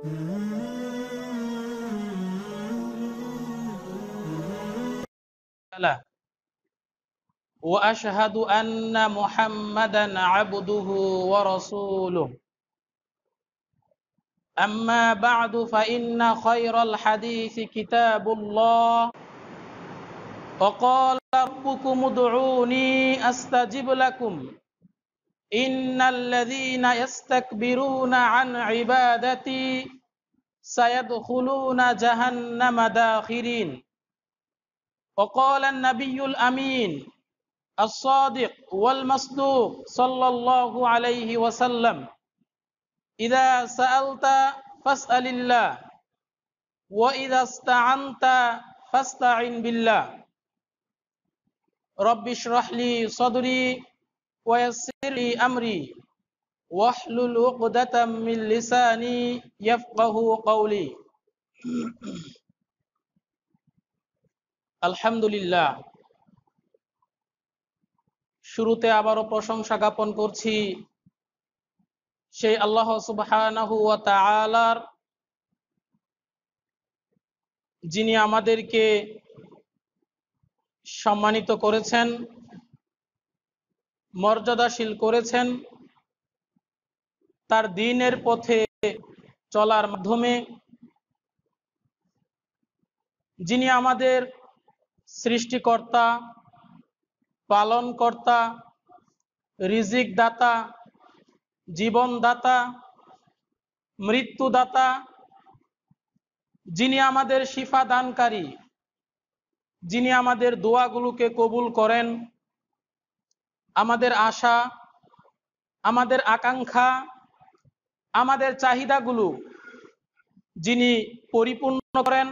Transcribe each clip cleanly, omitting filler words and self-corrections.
وأشهد أن محمدا عبده ورسوله أما بعد فإن خير الحديث كتاب الله وقال ربكم ادعوني أستجب لكم إن الذين يستكبرون عن عبادتي سيدخلون جهنم داخرين وقال النبي الأمين الصادق والمصدوق صلى الله عليه وسلم إذا سألت فاسأل الله وإذا استعنت فاستعن بالله رب اشرح لي صدري ويسر لي أمري واحلل عقدة من لساني يفقه قولي আলহামদুলিল্লাহ। শুরুতে আবারও প্রশংসা জ্ঞাপন করছি সেই আল্লাহ সুবহানাহু ওয়া তাআলার, যিনি আমাদেরকে সম্মানিত করেছেন, মর্যাদাশীল করেছেন, তার দ্বীনের পথে চলার মাধ্যমে, যিনি আমাদের সৃষ্টিকর্তা, পালনকর্তা, রিজিক দাতা, জীবনদাতা, মৃত্যুদাতা, যিনি আমাদের শিফা দানকারী, যিনি আমাদের দোয়াগুলোকে কবুল করেন, আমাদের আশা, আমাদের আকাঙ্ক্ষা, আমাদের চাহিদাগুলো যিনি পরিপূর্ণ করেন,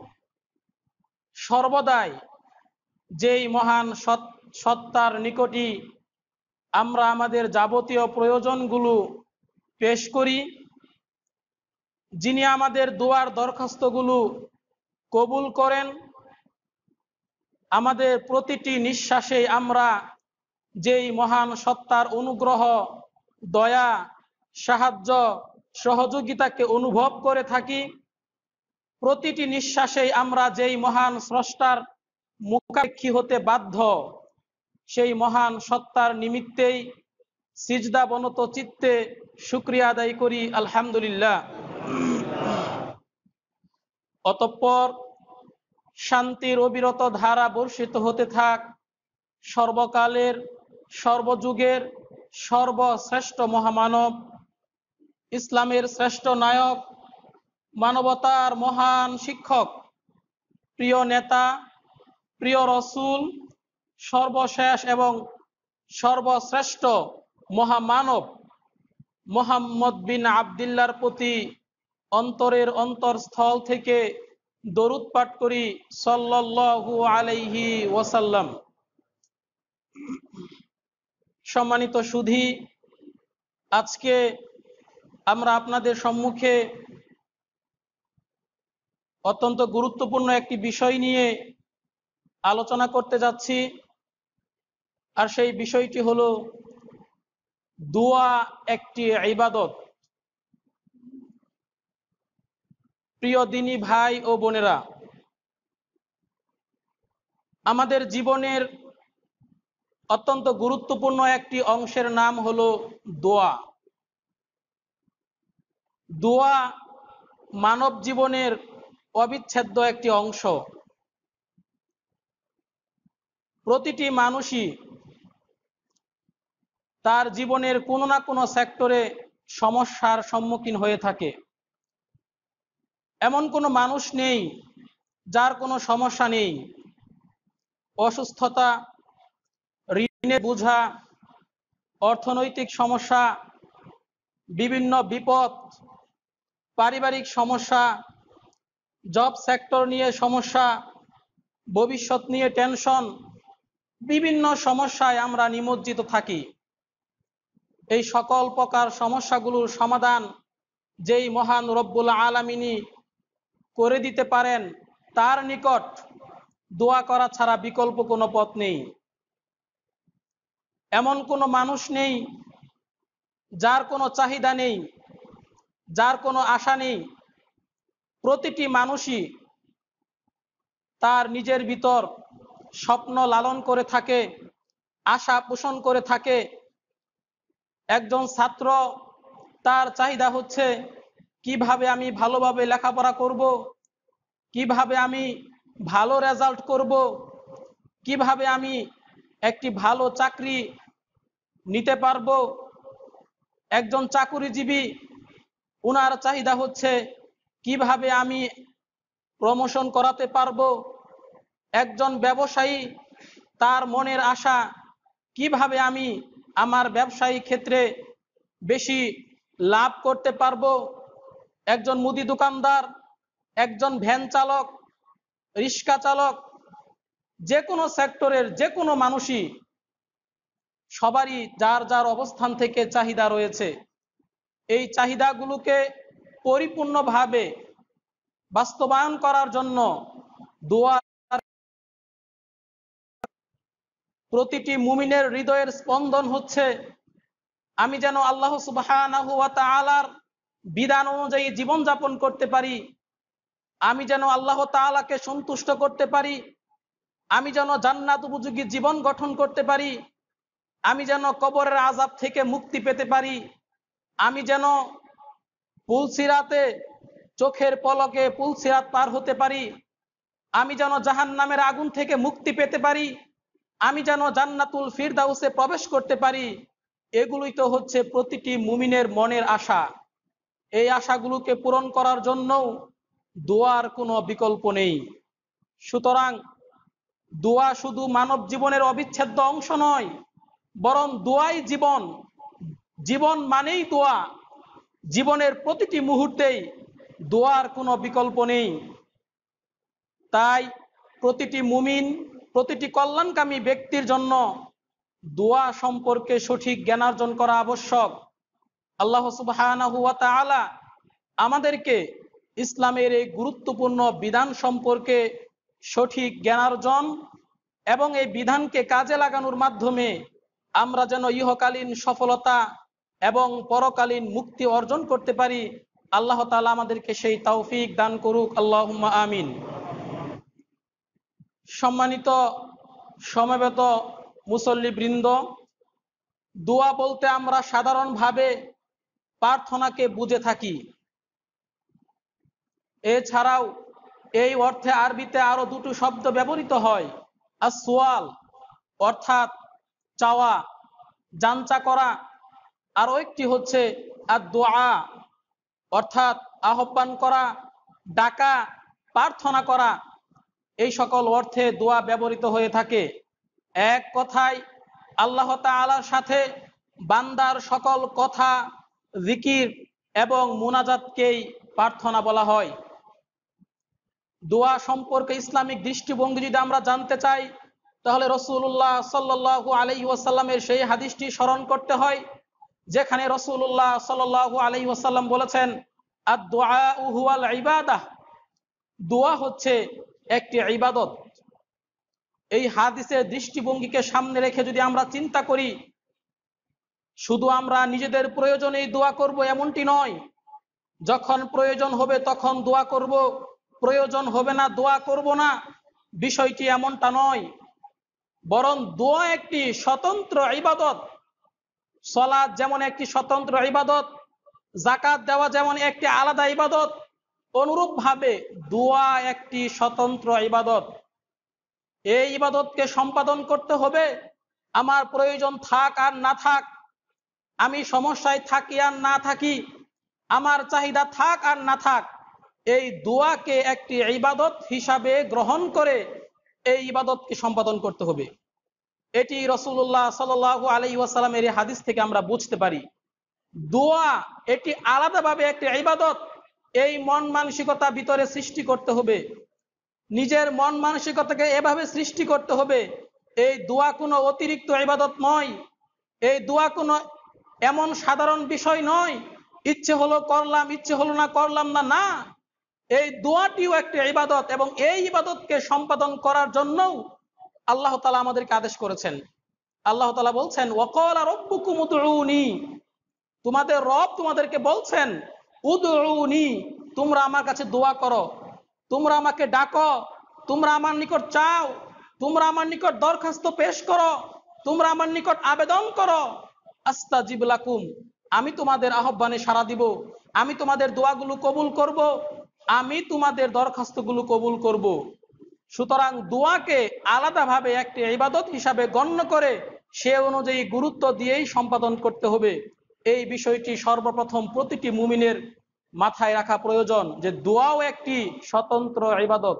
সর্বদাই যেই মহান সত্তার নিকটই আমরা আমাদের যাবতীয় প্রয়োজনগুলো পেশ করি, যিনি আমাদের দোয়ার দরখাস্তগুলো কবুল করেন, আমাদের প্রতিটি নিঃশ্বাসে আমরা যেই মহান সত্তার অনুগ্রহ, দয়া, সাহায্য, সহযোগিতাকে অনুভব করে থাকি, প্রতিটি নিঃশ্বাসেই আমরা যেই মহান স্রষ্টার মুখাপেক্ষী হতে বাধ্য, সেই মহান সত্তার নিমিত্তেই সিজদা বনত চিত্তে শুকরিয়া আদায় করি আলহামদুলিল্লাহ। অতঃপর শান্তির অবিরত ধারা বর্ষিত হতে থাক সর্বকালের, সর্বযুগের সর্বশ্রেষ্ঠ মহামানব, ইসলামের শ্রেষ্ঠ নায়ক, মানবতার মহান শিক্ষক, প্রিয় নেতা, প্রিয় রসুল, সর্বশেষ এবং সর্বশ্রেষ্ঠ মহামানব মুহাম্মদ বিন আবদুল্লাহর প্রতি অন্তরের অন্তরস্থল থেকে দরুদ পাঠ করি সাল্লাল্লাহু আলাইহি ওয়াসাল্লাম। সম্মানিত সুধী, আজকে আমরা আপনাদের সম্মুখে অত্যন্ত গুরুত্বপূর্ণ একটি বিষয় নিয়ে আলোচনা করতে যাচ্ছি, আর সেই বিষয়টি হলো দোয়া একটি ইবাদত। প্রিয় দিনী ভাই ও বোনেরা, আমাদের জীবনের অত্যন্ত গুরুত্বপূর্ণ একটি অংশের নাম হলো দোয়া। দোয়া মানব জীবনের অবিচ্ছেদ্য একটি অংশ। প্রতিটি মানুষই তার জীবনের কোনো না কোনো সেক্টরে সমস্যার সম্মুখীন হয়ে থাকে। এমন কোনো মানুষ নেই যার কোনো সমস্যা নেই। অসুস্থতা, ঋণের বোঝা, অর্থনৈতিক সমস্যা, বিভিন্ন বিপদ, পারিবারিক সমস্যা, জব সেক্টর নিয়ে সমস্যা, ভবিষ্যৎ নিয়ে টেনশন, বিভিন্ন সমস্যায় আমরা নিমজ্জিত থাকি। এই সকল প্রকার সমস্যাগুলোর সমাধান যেই মহান রব্বুল আলামিনই করে দিতে পারেন, তার নিকট দোয়া করা ছাড়া বিকল্প কোনো পথ নেই। এমন কোনো মানুষ নেই যার কোনো চাহিদা নেই, যার কোনো আশা নেই, প্রতিটি মানুষই তার নিজের ভিতর স্বপ্ন লালন করে থাকে, আশা পোষণ করে থাকে। একজন ছাত্র তার চাহিদা হচ্ছে কিভাবে আমি ভালোভাবে লেখাপড়া করব, কিভাবে আমি ভালো রেজাল্ট করব, কিভাবে আমি একটি ভালো চাকরি নিতে পারবো। একজন চাকুরিজীবী, ওনার চাহিদা হচ্ছে কিভাবে আমি প্রমোশন করাতে পারবো। একজন ব্যবসায়ী, তার মনের আশা কিভাবে আমি আমার ব্যবসায়ী ক্ষেত্রে বেশি লাভ করতে পারবো। একজন মুদি দোকানদার, একজন ভ্যান চালক, রিক্সা চালক, যে কোনো সেক্টরের যে কোনো মানুষই, সবারই যার যার অবস্থান থেকে চাহিদা রয়েছে। এই চাহিদাগুলোকে পরিপূর্ণভাবে বাস্তবায়ন করার জন্য দোয়া প্রতিটি মুমিনের হৃদয়ের স্পন্দন হচ্ছে আমি যেন আল্লাহ সুবহানাহু ওয়া তাআলার বিধান অনুযায়ী জীবনযাপন করতে পারি, আমি যেন আল্লাহ তাআলাকে সন্তুষ্ট করতে পারি, আমি যেন জান্নাত উপযোগী জীবন গঠন করতে পারি, আমি যেন কবরের আযাব থেকে মুক্তি পেতে পারি, আমি যেন পুলসিরাতে চোখের পলকে পুলসিরাত পার হতে পারি, আমি যেন জাহান্নামের আগুন থেকে মুক্তি পেতে পারি, আমি যেন জান্নাতুল ফিরদাউসে প্রবেশ করতে পারি। এগুলোই তো হচ্ছে প্রতিটি মুমিনের মনের আশা। এই আশাগুলোকে পূরণ করার জন্য দোয়ার কোনো বিকল্প নেই। সুতরাং দোয়া শুধু মানব জীবনের অবিচ্ছেদ্য অংশ নয়, বরং দোয়াই জীবন। জীবন মানেই দোয়া। জীবনের প্রতিটি মুহূর্তেই দোয়ার কোনো বিকল্প নেই। তাই প্রতিটি মুমিন, প্রতিটি কল্যাণকামী ব্যক্তির জন্য দোয়া সম্পর্কে সঠিক জ্ঞানার্জন করা আবশ্যক। আল্লাহ সুবহানাহু ওয়া তাআলা আমাদেরকে ইসলামের এই গুরুত্বপূর্ণ বিধান সম্পর্কে সঠিক জ্ঞানার্জন এবং এই বিধানকে কাজে লাগানোর মাধ্যমে আমরা যেন ইহকালীন সফলতা এবং পরকালীন মুক্তি অর্জন করতে পারি, আল্লাহ তাআলা আমাদেরকে সেই তৌফিক দান করুক। আল্লাহুম্মা আমিন। সম্মানিত সমবেত মুসল্লিবৃন্দ, দোয়া বলতে আমরা সাধারণভাবে প্রার্থনাকে বুঝে থাকি। এছাড়াও এই অর্থে আরবিতে আরো দুটো শব্দ ব্যবহৃত হয়। আসওয়াল অর্থাৎ চাওয়া, জানচা করা, আরো একটি হচ্ছে আদ-দুআ অর্থাৎ আহ্বান করা, ডাকা, প্রার্থনা করা। এই সকল অর্থে দোয়া ব্যবহৃত হয়ে থাকে। এক কথায় আল্লাহ তাআলার সাথে বান্দার সকল কথা, জিকির এবং মুনাজাতকেই প্রার্থনা বলা হয়। দোয়া সম্পর্কে ইসলামিক দৃষ্টিভঙ্গি যদি আমরা জানতে চাই, তাহলে রাসূলুল্লাহ সাল্লাল্লাহু আলাইহি ওয়াসাল্লামের সেই হাদিসটি স্মরণ করতে হয়, যেখানে রাসূলুল্লাহ সাল্লাল্লাহু আলাইহি ওয়াসাল্লাম বলেছেন, আদ-দুআউ হুয়াল ইবাদাহ, দোয়া হচ্ছে একটি ইবাদত। এই হাদিসের দৃষ্টিভঙ্গিকে সামনে রেখে যদি আমরা চিন্তা করি, শুধু আমরা নিজেদের প্রয়োজনেই দোয়া করব এমনটি নয়। যখন প্রয়োজন হবে তখন দোয়া করব, প্রয়োজন হবে না দোয়া করব না, বিষয়টি এমনটা নয়। বরং দোয়া একটি স্বতন্ত্র ইবাদত। সালাত যেমন একটি স্বতন্ত্র ইবাদত, যাকাত দেওয়া যেমন একটি আলাদা ইবাদত, অনুরূপভাবে দোয়া একটি স্বতন্ত্র ইবাদত। এই ইবাদতকে সম্পাদন করতে হবে আমার প্রয়োজন থাক আর না থাক, আমি সমস্যায় থাকি আর না থাকি, আমার চাহিদা থাক আর না থাক, এই দোয়াকে একটি ইবাদত হিসাবে গ্রহণ করে এই ইবাদতকে সম্পাদন করতে হবে। এটি রাসূলুল্লাহ সাল্লাল্লাহু আলাইহি ওয়াসাল্লামের এই হাদিস থেকে আমরা বুঝতে পারি। দোয়া এটি আলাদাভাবে একটি ইবাদত। এই মন মানসিকতা ভিতরে সৃষ্টি করতে হবে, নিজের মন মানসিকতাকে এভাবে সৃষ্টি করতে হবে, এই দোয়া কোনো অতিরিক্ত ইবাদত নয়, এই দোয়া কোনো এমন সাধারণ বিষয় নয়, ইচ্ছে হলো করলাম, ইচ্ছে হলো না করলাম না, না, এই দোয়াটিও একটি ইবাদত এবং এই ইবাদতকে সম্পাদন করার জন্য আল্লাহ তাআলা আমাদেরকে আদেশ করেছেন। আল্লাহ তাআলা বলছেন, ওয়াকালা রাব্বুকুম উদউনি, তোমাদের রব তোমাদেরকে বলছেন উদউনি, তোমরা আমার কাছে দোয়া করো, তোমরা আমাকে ডাকো, তোমরা আমার নিকট চাও, তোমরা আমার নিকট দরখাস্ত পেশ করো, তোমরা আমার নিকট আবেদন করো, আস্তাজিব লাকুম, আমি তোমাদের আহ্বানে সাড়া দিব, আমি তোমাদের দোয়াগুলো কবুল করব, আমি তোমাদের দরখাস্তগুলো কবুল করব। সুতরাং দোয়াকে আলাদাভাবে একটি ইবাদত হিসাবে গণ্য করে সে অনুযায়ী গুরুত্ব দিয়েই সম্পাদন করতে হবে। এই বিষয়টি সর্বপ্রথম প্রতিটি মুমিনের মাথায় রাখা প্রয়োজন যে দোয়াও একটি স্বতন্ত্র ইবাদত।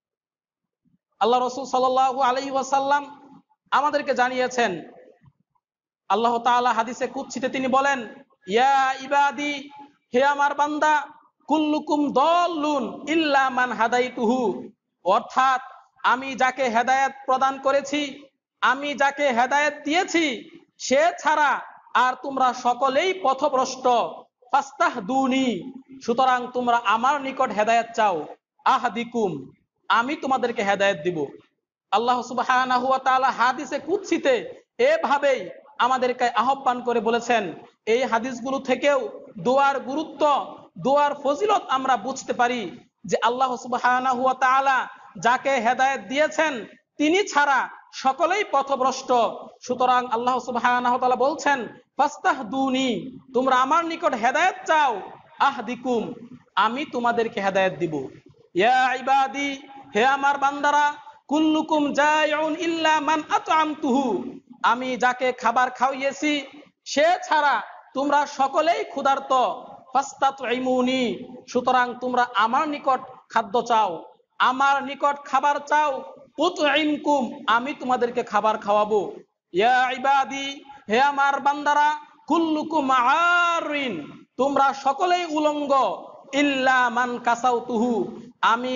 আল্লাহ রাসূল সাল্লাল্লাহু আলাইহি ওয়াসাল্লাম আমাদেরকে জানিয়েছেন, আল্লাহ তাআলা হাদিসে কুদসিতে তিনি বলেন, ইয়া ইবাদি, হে আমার বান্দা, কুল্লুকুম দাল্লুন ইল্লা মান হাদাইতুহু, অর্থাৎ আমি যাকে হেদায়েত প্রদান করেছি, আমি যাকে হেদায়েত দিয়েছি, সে ছাড়া আর তোমরা সকলেই পথভ্রষ্ট। ফাস্তাহদুনি, সুতরাং তোমরা আমার নিকট হেদায়েত চাও। আহদিকুম, আমি তোমাদেরকে হেদায়েত দিব। আল্লাহ সুবহানাহু ওয়া তাআলা হাদিসে কুদসিতে এভাবেই আমাদেরকে আহ্বান করে বলেছেন। এই হাদিসগুলো থেকেও দোয়ার গুরুত্ব, দোয়ার ফজিলত আমরা বুঝতে পারি যে আল্লাহ সুবহানাহু ওয়া তাআলা যাকে হেদায়েত দিয়েছেন তিনি ছাড়া সকলেই পথভ্রষ্ট। সুতরাং আল্লাহ সুবহানাহু ওয়া তাআলা বলছেন, ফাস্তাহদুনি, তোমরা আমার নিকট হেদায়েত চাও। আহদিকুম, আমি তোমাদেরকে হেদায়েত দিব। ইয়া ইবাদি, হে আমার বান্দারা, কুল্লুকুম জাইউন ইল্লা মান আতআমতুহু, আমি যাকে খাবার খাওয়িয়েছি সে ছাড়া তোমরা সকলেই ক্ষুধার্ত। ফাস্তাতঈমুনি, সুতরাং তোমরা আমার নিকট খাদ্য চাও, আমার নিকট খাবার চাও। উতঈমকুম, আমি তোমাদেরকে খাবার খাওয়াবো। ইয়া ইবাদি, হে আমার বান্দারা, কুল্লুকুম আরিন, তোমরা সকলেই উলঙ্গ। ইল্লা মান কাসাউতুহু, আমি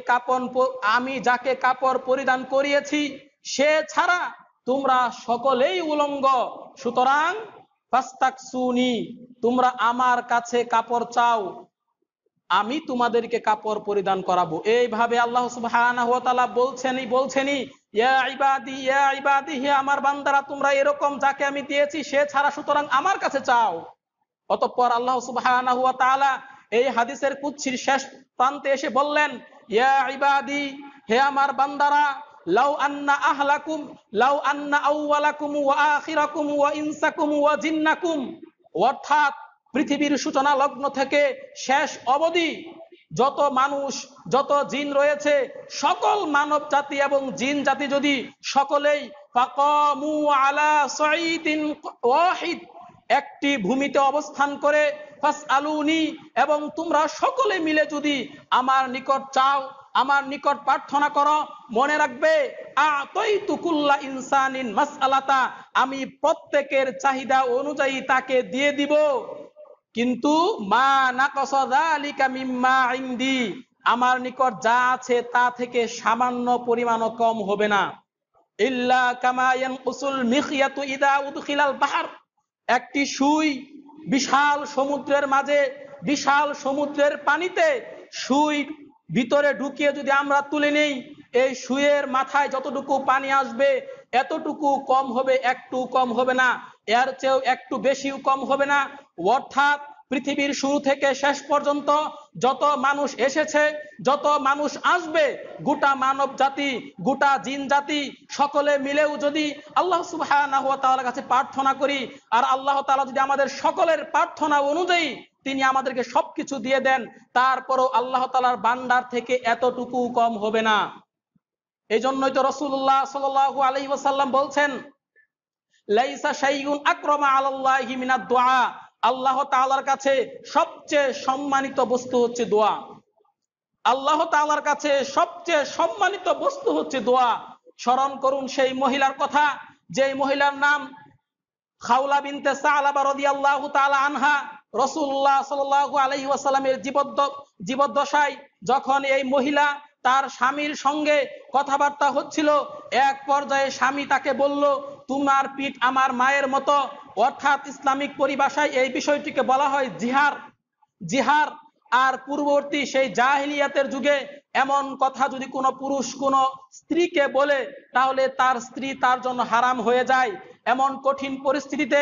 যাকে কাপড় পরিধান করিয়েছি সে ছাড়া তোমরা সকলেই উলঙ্গ। সুতরাং ফাস্তাকসুনি, তোমরা আমার কাছে কাপড় চাও, আমি তোমাদেরকে কাপড় পরিধান করাবো। এইভাবে আল্লাহ সুবহানাহু ওয়া তাআলা বলছেনই ইয়া ইবাদি, ইয়া ইবাদি, হে আমার বান্দারা, তোমরা এরকম যাকে আমি দিয়েছি সে ছাড়া সুতরাং আমার কাছে চাও। অতঃপর আল্লাহ সুবহানাহু ওয়া তাআলা এই হাদিসের কুদসির শেষ প্রান্তে এসে বললেন, ইয়া ইবাদি, হে আমার বান্দারা, লাউ আন্না আউওয়ালাকুম ওয়া আখিরাকুম ওয়া ইনসাকুম ওয়া জিন্নাকুম, অর্থাৎ পৃথিবীর সূচনা লগ্ন থেকে শেষ অবধি যত মানুষ, যত জিন রয়েছে, সকল মানব জাতি এবং জিন জাতি যদি সকলেই ফাকামু আলা সাইদিন ওয়াহিদ, একটি ভূমিতে অবস্থান করে, ফাসআলুনি, এবং তোমরা সকলে মিলে যদি আমার নিকট চাও, আমার নিকট প্রার্থনা করো, মনে রাখবে আতাইতু কুল্লা ইনসানিন মাসআলাতা, আমি প্রত্যেকের চাহিদা অনুযায়ী তাকে দিয়ে দিব। কিন্তু মা নাকাসা যালিকা মিম্মা ইনদি, আমার নিকট যা আছে তা থেকে সামান্য পরিমাণও কম হবে না। ইল্লা কামা ইয়ানকুসুল মিখয়াতু ইদা উদখিলাল বাহর, একটি সুই বিশাল সমুদ্রের মাঝে, বিশাল সমুদ্রের পানিতে সুই ভিতরে ঢুকিয়ে যদি আমরা তুলে নেই, এই সুইয়ের মাথায় যতটুকু পানি আসবে এতটুকু কম হবে, একটু কম হবে না, এর চেয়েও একটু বেশিও কম হবে না। অর্থাৎ পৃথিবীর শুরু থেকে শেষ পর্যন্ত যত মানুষ এসেছে, যত মানুষ আসবে, গোটা মানব জাতি, গোটা জিন জাতি সকলে মিলেও যদি আল্লাহ সুবহানাহু ওয়া তাআলার কাছে প্রার্থনা করি, আর আল্লাহ তাআলা যদি আমাদের সকলের প্রার্থনা অনুযায়ী তিনি আমাদেরকে সবকিছু দিয়ে দেন, তারপরও আল্লাহ তাআলার ভান্ডার থেকে এতটুকু কম হবে না। এই জন্যই তো রাসূলুল্লাহ সাল্লাল্লাহু আলাইহি ওয়াসাল্লাম বলছেন, লাইসা শাইউন আকরামা আলাল্লাহি মিনাদ দুআ, আল্লাহ তাআলার কাছে সবচেয়ে সম্মানিত বস্তু হচ্ছে দোয়া। আল্লাহ তাআলার কাছে সবচেয়ে সম্মানিত বস্তু হচ্ছে দোয়া। স্মরণ করুন সেই মহিলার কথা, যে মহিলার নাম খাওলা বিনতে সালাবা রাদিয়াল্লাহু তাআলা আনহা। রাসূলুল্লাহ সাল্লাল্লাহু আলাইহি ওয়াসাল্লামের জীবদ্দশায় যখন এই মহিলা তার স্বামীর সঙ্গে কথাবার্তা হচ্ছিল, এক পর্যায়ে স্বামী তাকে বলল, তোমার পিঠ আমার মায়ের মতো। অর্থাৎ ইসলামিক পরিভাষায় এই বিষয়টিকে বলা হয় জিহার। আর পূর্ববর্তী সেই জাহিলিয়াতের যুগে এমন কথা যদি কোনো পুরুষ কোনো স্ত্রীকে বলে, তাহলে তার স্ত্রী তার জন্য হারাম হয়ে যায়। এমন কঠিন পরিস্থিতিতে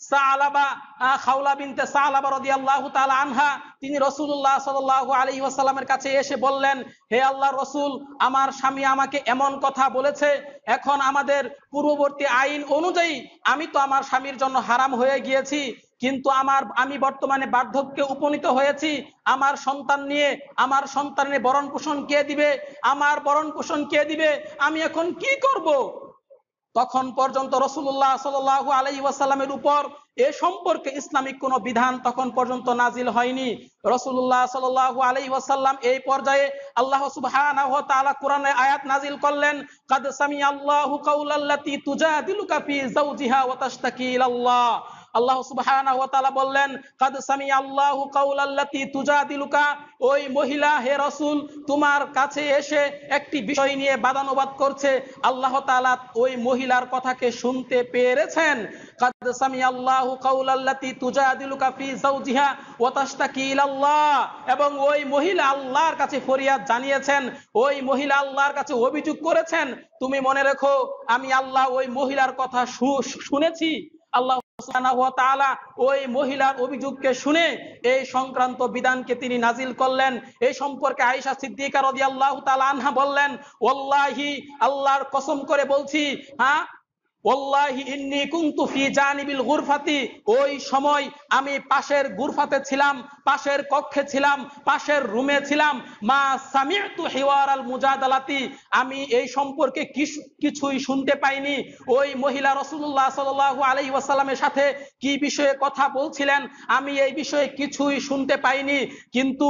খাওলা বিনতে সালাবা রাদিয়াল্লাহু তাআলা আনহা তিনি রাসূলুল্লাহ সাল্লাল্লাহু আলাইহি ওয়াসাল্লামের কাছে এসে বললেন, হে আল্লাহর রাসূল, আমার স্বামী আমাকে এমন কথা বলেছে, এখন আমাদের পূর্ববর্তী আইন অনুযায়ী আমি তো আমার স্বামীর জন্য হারাম হয়ে গিয়েছি, কিন্তু আমি বর্তমানে বার্ধক্যে উপনীত হয়েছি, আমার সন্তান নিয়ে আমার সন্তানের ভরণ পোষণ কে দিবে, আমার ভরণ পোষণ কে দিবে, আমি এখন কি করব? তখন পর্যন্ত রাসূলুল্লাহ সাল্লাল্লাহু আলাইহি ওয়াসাল্লামের উপর এ সম্পর্কে ইসলামিক কোনো বিধান তখন পর্যন্ত নাজিল হয়নি। রাসূলুল্লাহ সাল্লাল্লাহু আলাইহি ওয়াসাল্লাম এই পর্যায়ে আল্লাহ সুবহানাহু ওয়া তাআলা কোরআনে আয়াত নাজিল করলেন, কাদ সামিআল্লাহু কাওলাল্লাতী তুজাদিলুকা ফি যাওজিহা ওয়া তাশতাকি ইলাল্লাহ। আল্লাহ সুবহানাহু ওয়া তাআলা বললেন, কাদ সামিআল্লাহু কাওলাল্লাতী তুজাদিলুকা, ওই মহিলা হে রাসূল তোমার কাছে এসে একটি বিষয় নিয়ে বাদানুবাদ করছে, আল্লাহ তাআলা ওই মহিলার কথাকে শুনতে পেরেছেন। কাদ সামিআল্লাহু কাওলাল্লাতী তুজাদিলুকা ফি যাওজিহা ওয়া তাশতাকি ইলাল্লাহ, এবং ওই মহিলা আল্লাহর কাছে ফরিয়াদ জানিয়েছেন, ওই মহিলা আল্লাহর কাছে অভিযোগ করেছেন। তুমি মনে রেখো আমি আল্লাহ ওই মহিলার কথা শুনেছি। আল্লাহ সুবহানাহু ওয়া তাআলা ওই মহিলার অভিযোগকে শুনে এই সংক্রান্ত বিধানকে তিনি নাজিল করলেন। এই সম্পর্কে আয়েশা সিদ্দিকা রাদিয়াল্লাহু তাআলা আনহা বললেন, ওয়াল্লাহি, আল্লাহর কসম করে বলছি, ওয়াল্লাহি ইন্নী কুনতু ফি জানিবিল গুরফাতি, ওই সময় আমি পাশের গুরফাতে ছিলাম, পাশের কক্ষে ছিলাম, পাশের রুমে ছিলাম। মা সামি'তু হিওয়ারাল মুজাদালাতি, আমি এই সম্পর্কে কিছুই শুনতে পাইনি। ওই মহিলা রাসূলুল্লাহ সাল্লাল্লাহু আলাইহি ওয়াসাল্লামের সাথে কি বিষয়ে কথা বলছিলেন আমি এই বিষয়ে কিছুই শুনতে পাইনি। কিন্তু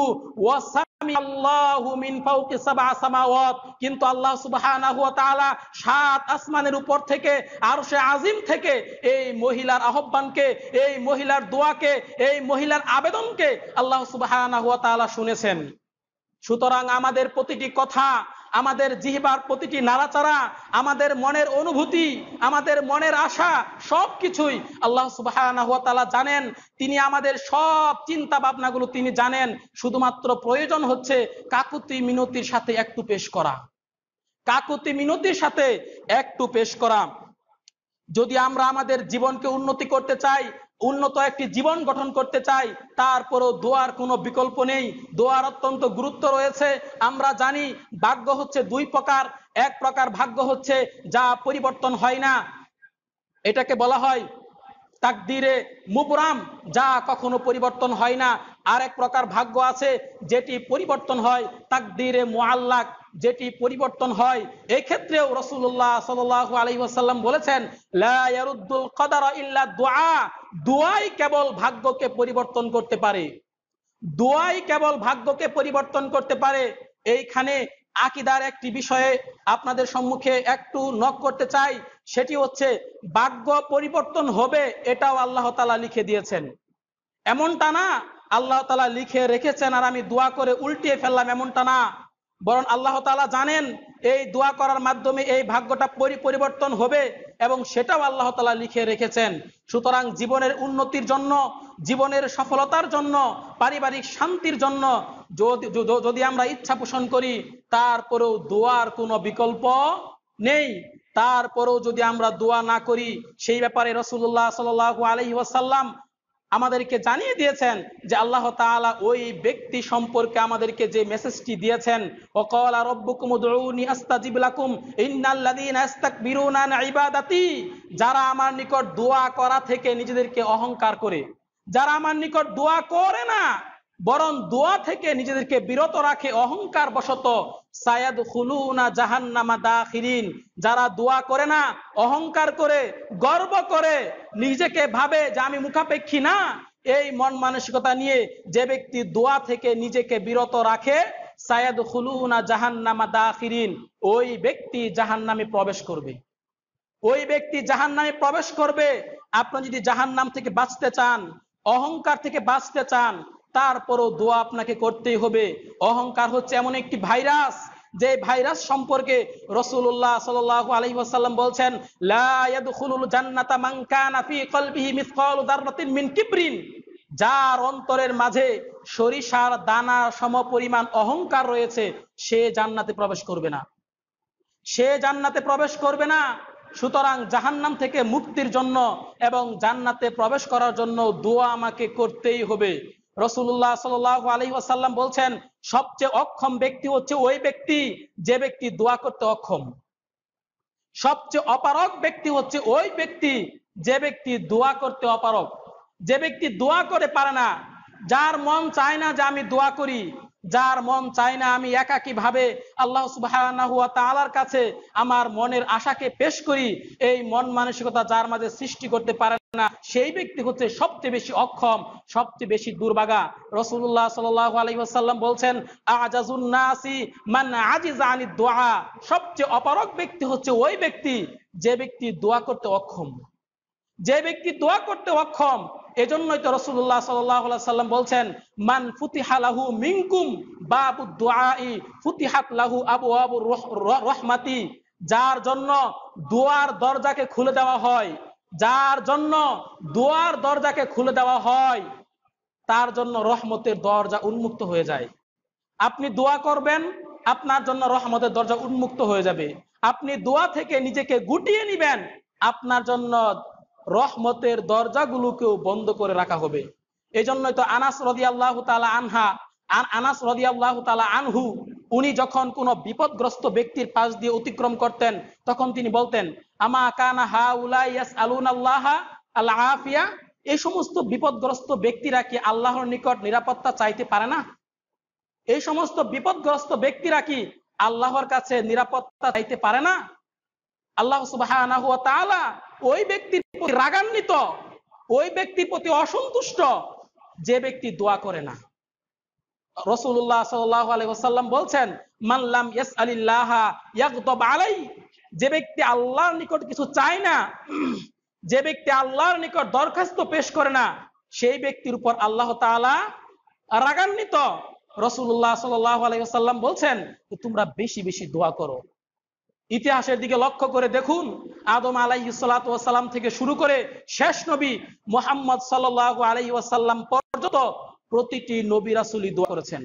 আল্লাহু মিন ফাওকি সাবআ সামাওয়াত, কিন্তু আল্লাহ সুবহানাহু ওয়া তাআলা 7 আসমানের উপর থেকে আরশে আজিম থেকে এই মহিলার আহ্বানকে, এই মহিলার দোয়াকে, এই মহিলার আবেদনকে আল্লাহ সুবহানাহু ওয়া তাআলা শুনেছেন। সুতরাং আমাদের প্রতিটি কথা, আমাদের জিহ্বার প্রতিটি নাড়াচাড়া, আমাদের মনের অনুভূতি, আমাদের মনের আশা, সবকিছুই আল্লাহ সুবহানাহু ওয়া তাআলা জানেন। তিনি আমাদের সব চিন্তা ভাবনাগুলো তিনি জানেন। শুধুমাত্র প্রয়োজন হচ্ছে কাকুতি মিনতির সাথে একটু পেশ করা, কাকুতি মিনতির সাথে একটু পেশ করা। যদি আমরা আমাদের জীবনকে উন্নতি করতে চাই, উন্নত একটি জীবন গঠন করতে চাই, তারপরও দোয়ার কোনো বিকল্প নেই। দোয়ার অত্যন্ত গুরুত্ব রয়েছে। আমরা জানি ভাগ্য হচ্ছে দুই প্রকার। এক প্রকার ভাগ্য হচ্ছে যা পরিবর্তন হয় না, এটাকে বলা হয় তাকদিরে মুবরাম, যা কখনো পরিবর্তন হয় না। আর এক প্রকার ভাগ্য আছে যেটি পরিবর্তন হয়, তাকদিরে মুআল্লাক, যেটি পরিবর্তন হয়। এই ক্ষেত্রেও রাসূলুল্লাহ সাল্লাল্লাহু আলাইহি ওয়াসাল্লাম বলেছেন, লা ইয়ারুদ্দুল কদারা ইল্লা দুআ, দুআই কেবল ভাগ্যকে পরিবর্তন করতে পারে, দুআই কেবল ভাগ্যকে পরিবর্তন করতে পারে। এইখানে আকীদার একটি বিষয়ে আপনাদের সম্মুখে একটু নক করতে চাই, সেটি হচ্ছে ভাগ্য পরিবর্তন হবে এটাও আল্লাহ তাআলা লিখে দিয়েছেন। এমনটা না আল্লাহ তাআলা লিখে রেখেছেন আর আমি দোয়া করে উল্টিয়ে ফেললাম, এমনটা না। বরং আল্লাহ তাআলা জানেন এই দোয়া করার মাধ্যমে এই ভাগ্যটা পরিবর্তন হবে, এবং সেটাও আল্লাহ তাআলা লিখে রেখেছেন। সুতরাং জীবনের উন্নতির জন্য, জীবনের সফলতার জন্য, পারিবারিক শান্তির জন্য যদি আমরা ইচ্ছা পোষণ করি, তারপরেও দোয়ার কোনো বিকল্প নেই। তারপরেও যদি আমরা দোয়া না করি, সেই ব্যাপারে রাসূলুল্লাহ সাল্লাল্লাহু আলাইহি ওয়াসাল্লাম আমাদেরকে জানিয়ে দিয়েছেন যে আল্লাহ তাআলা ওই ব্যক্তি সম্পর্কে আমাদেরকে যে মেসেজটি দিয়েছেন, ওয়াকালা রাব্বুকুম উদউনি আস্তাজিব লাকুম ইন্নাল্লাযীনা ইস্তাকবিরুনা আন ইবাদাতি, যারা আমার নিকট দোয়া করা থেকে নিজেদেরকে অহংকার করে, যারা আমার নিকট দোয়া করে না বরং দোয়া থেকে নিজেদেরকে বিরত রাখে অহংকার বশত, সায়াদখুলুনা জাহান্নামা দাখিরিন, যারা দোয়া করে না, অহংকার করে, গর্ব করে, নিজেকে ভাবে যে আমি মুখাপেক্ষী না, এই মন মানসিকতা নিয়ে যে ব্যক্তি দোয়া থেকে নিজেকে বিরত রাখে, সায়াদখুলুনা জাহান্নামা দাখিরিন, ওই ব্যক্তি জাহান্নামে প্রবেশ করবে, ওই ব্যক্তি জাহান্নামে প্রবেশ করবে। আপনি যদি জাহান্নাম থেকে বাঁচতে চান, অহংকার থেকে বাঁচতে চান, তারপরও দোয়া আপনাকে করতেই হবে। অহংকার হচ্ছে এমন একটি ভাইরাস, যে ভাইরাস সম্পর্কে রাসূলুল্লাহ সাল্লাল্লাহু আলাইহি ওয়াসাল্লাম বলছেন, লা ইয়াদখুলুল জান্নাতা মান কানা ফি কলবিহি মিসকালু যাররাতিন মিন কিবরিন, যার অন্তরের মাঝে সরিষার দানা সমপরিমাণ অহংকার রয়েছে, সে জান্নাতে প্রবেশ করবে না, সে জান্নাতে প্রবেশ করবে না। সুতরাং জাহান্নাম থেকে মুক্তির জন্য এবং জান্নাতে প্রবেশ করার জন্য দোয়া আমাকে করতেই হবে। রাসূলুল্লাহ সাল্লাল্লাহু আলাইহি ওয়াসাল্লাম বলছেন, সবচেয়ে অক্ষম ব্যক্তি হচ্ছে ওই ব্যক্তি যে ব্যক্তি দোয়া করতে অক্ষম। সবচেয়ে অপারগ ব্যক্তি হচ্ছে ওই ব্যক্তি যে ব্যক্তি দোয়া করতে অপারগ, যে ব্যক্তি দোয়া করে পারে না, যার মন চায় না যে আমি দোয়া করি, যার মন চায় না আমি একাকী ভাবে আল্লাহ সুবহানাহু ওয়া তাআলার কাছে আমার মনের আশাকে পেশ করি, এই মন মানসিকতা যার মাঝে সৃষ্টি করতে পারে না, সেই ব্যক্তি হচ্ছে সবচেয়ে বেশি অক্ষম, সবচেয়ে বেশি দুর্ভাগা। রাসূলুল্লাহ সাল্লাল্লাহু আলাইহি ওয়াসাল্লাম বলছেন, আজাজুন নাসি মান আজিজা আনিদ দুআ, সবচেয়ে অপারগ ব্যক্তি হচ্ছে ওই ব্যক্তি যে ব্যক্তি দোয়া করতে অক্ষম, যে ব্যক্তি দোয়া করতে অক্ষম। এজন্যই তো রাসূলুল্লাহ সাল্লাল্লাহু আলাইহি ওয়াসাল্লাম বলছেন, মান ফুতিহা লাহু মিনকুম বাবুদ দুআই ফুতিহাত লাহু আবওয়াবুর রাহমাতি, যার জন্য দোয়ার দরজাকে খুলে দেওয়া হয়, যার জন্য দোয়ার দরজাকে খুলে দেওয়া হয়, তার জন্য রহমতের দরজা উন্মুক্ত হয়ে যায়। আপনি দোয়া করবেন, আপনার জন্য রহমতের দরজা উন্মুক্ত হয়ে যাবে। আপনি দোয়া থেকে নিজেকে গুটিয়ে নিবেন, আপনার জন্য রহমতের দরজাগুলোকেও বন্ধ করে রাখা হবে। এই জন্যই তো আনাস রাদিয়াল্লাহু তাআলা আনাস রাদিয়াল্লাহু তাআলা আনহু, উনি যখন কোনো বিপদগ্রস্ত ব্যক্তির পাশ দিয়ে অতিক্রম করতেন, তখন তিনি বলতেন, আমা কানা হাউলা ইয়াসআলুনাল্লাহা আল আফিয়া, এই সমস্ত বিপদগ্রস্ত ব্যক্তিরা কি আল্লাহর নিকট নিরাপত্তা চাইতে পারে না? এই সমস্ত বিপদগ্রস্ত ব্যক্তিরা কি আল্লাহর কাছে নিরাপত্তা চাইতে পারে না? আল্লাহ সুবহানাহু ওয়া তাআলা ওই ব্যক্তির প্রতি রাগান্বিত, ওই ব্যক্তির প্রতি অসন্তুষ্ট যে ব্যক্তি দোয়া করে না। রাসূলুল্লাহ সাল্লাল্লাহু আলাইহি ওয়াসাল্লাম বলছেন, মান লাম ইয়াসআলিল্লাহা ইয়াগদাব আলাই, যে ব্যক্তি আল্লাহর নিকট কিছু চায় না, যে ব্যক্তি আল্লাহর নিকট দরখাস্ত পেশ করে না, সেই ব্যক্তির উপর আল্লাহ তাআলা রাগান্বিত। রাসূলুল্লাহ সাল্লাল্লাহু আলাইহি ওয়াসাল্লাম বলছেন, তোমরা বেশি বেশি দোয়া করো। ইতিহাসের দিকে লক্ষ্য করে দেখুন, আদম আলাইহিস সালাতু ওয়াস সালাম থেকে শুরু করে শেষ নবী মুহাম্মদ সাল্লাল্লাহু আলাইহি ওয়াসাল্লাম পর্যন্ত প্রতিটি নবী রাসূলই দোয়া করেছেন।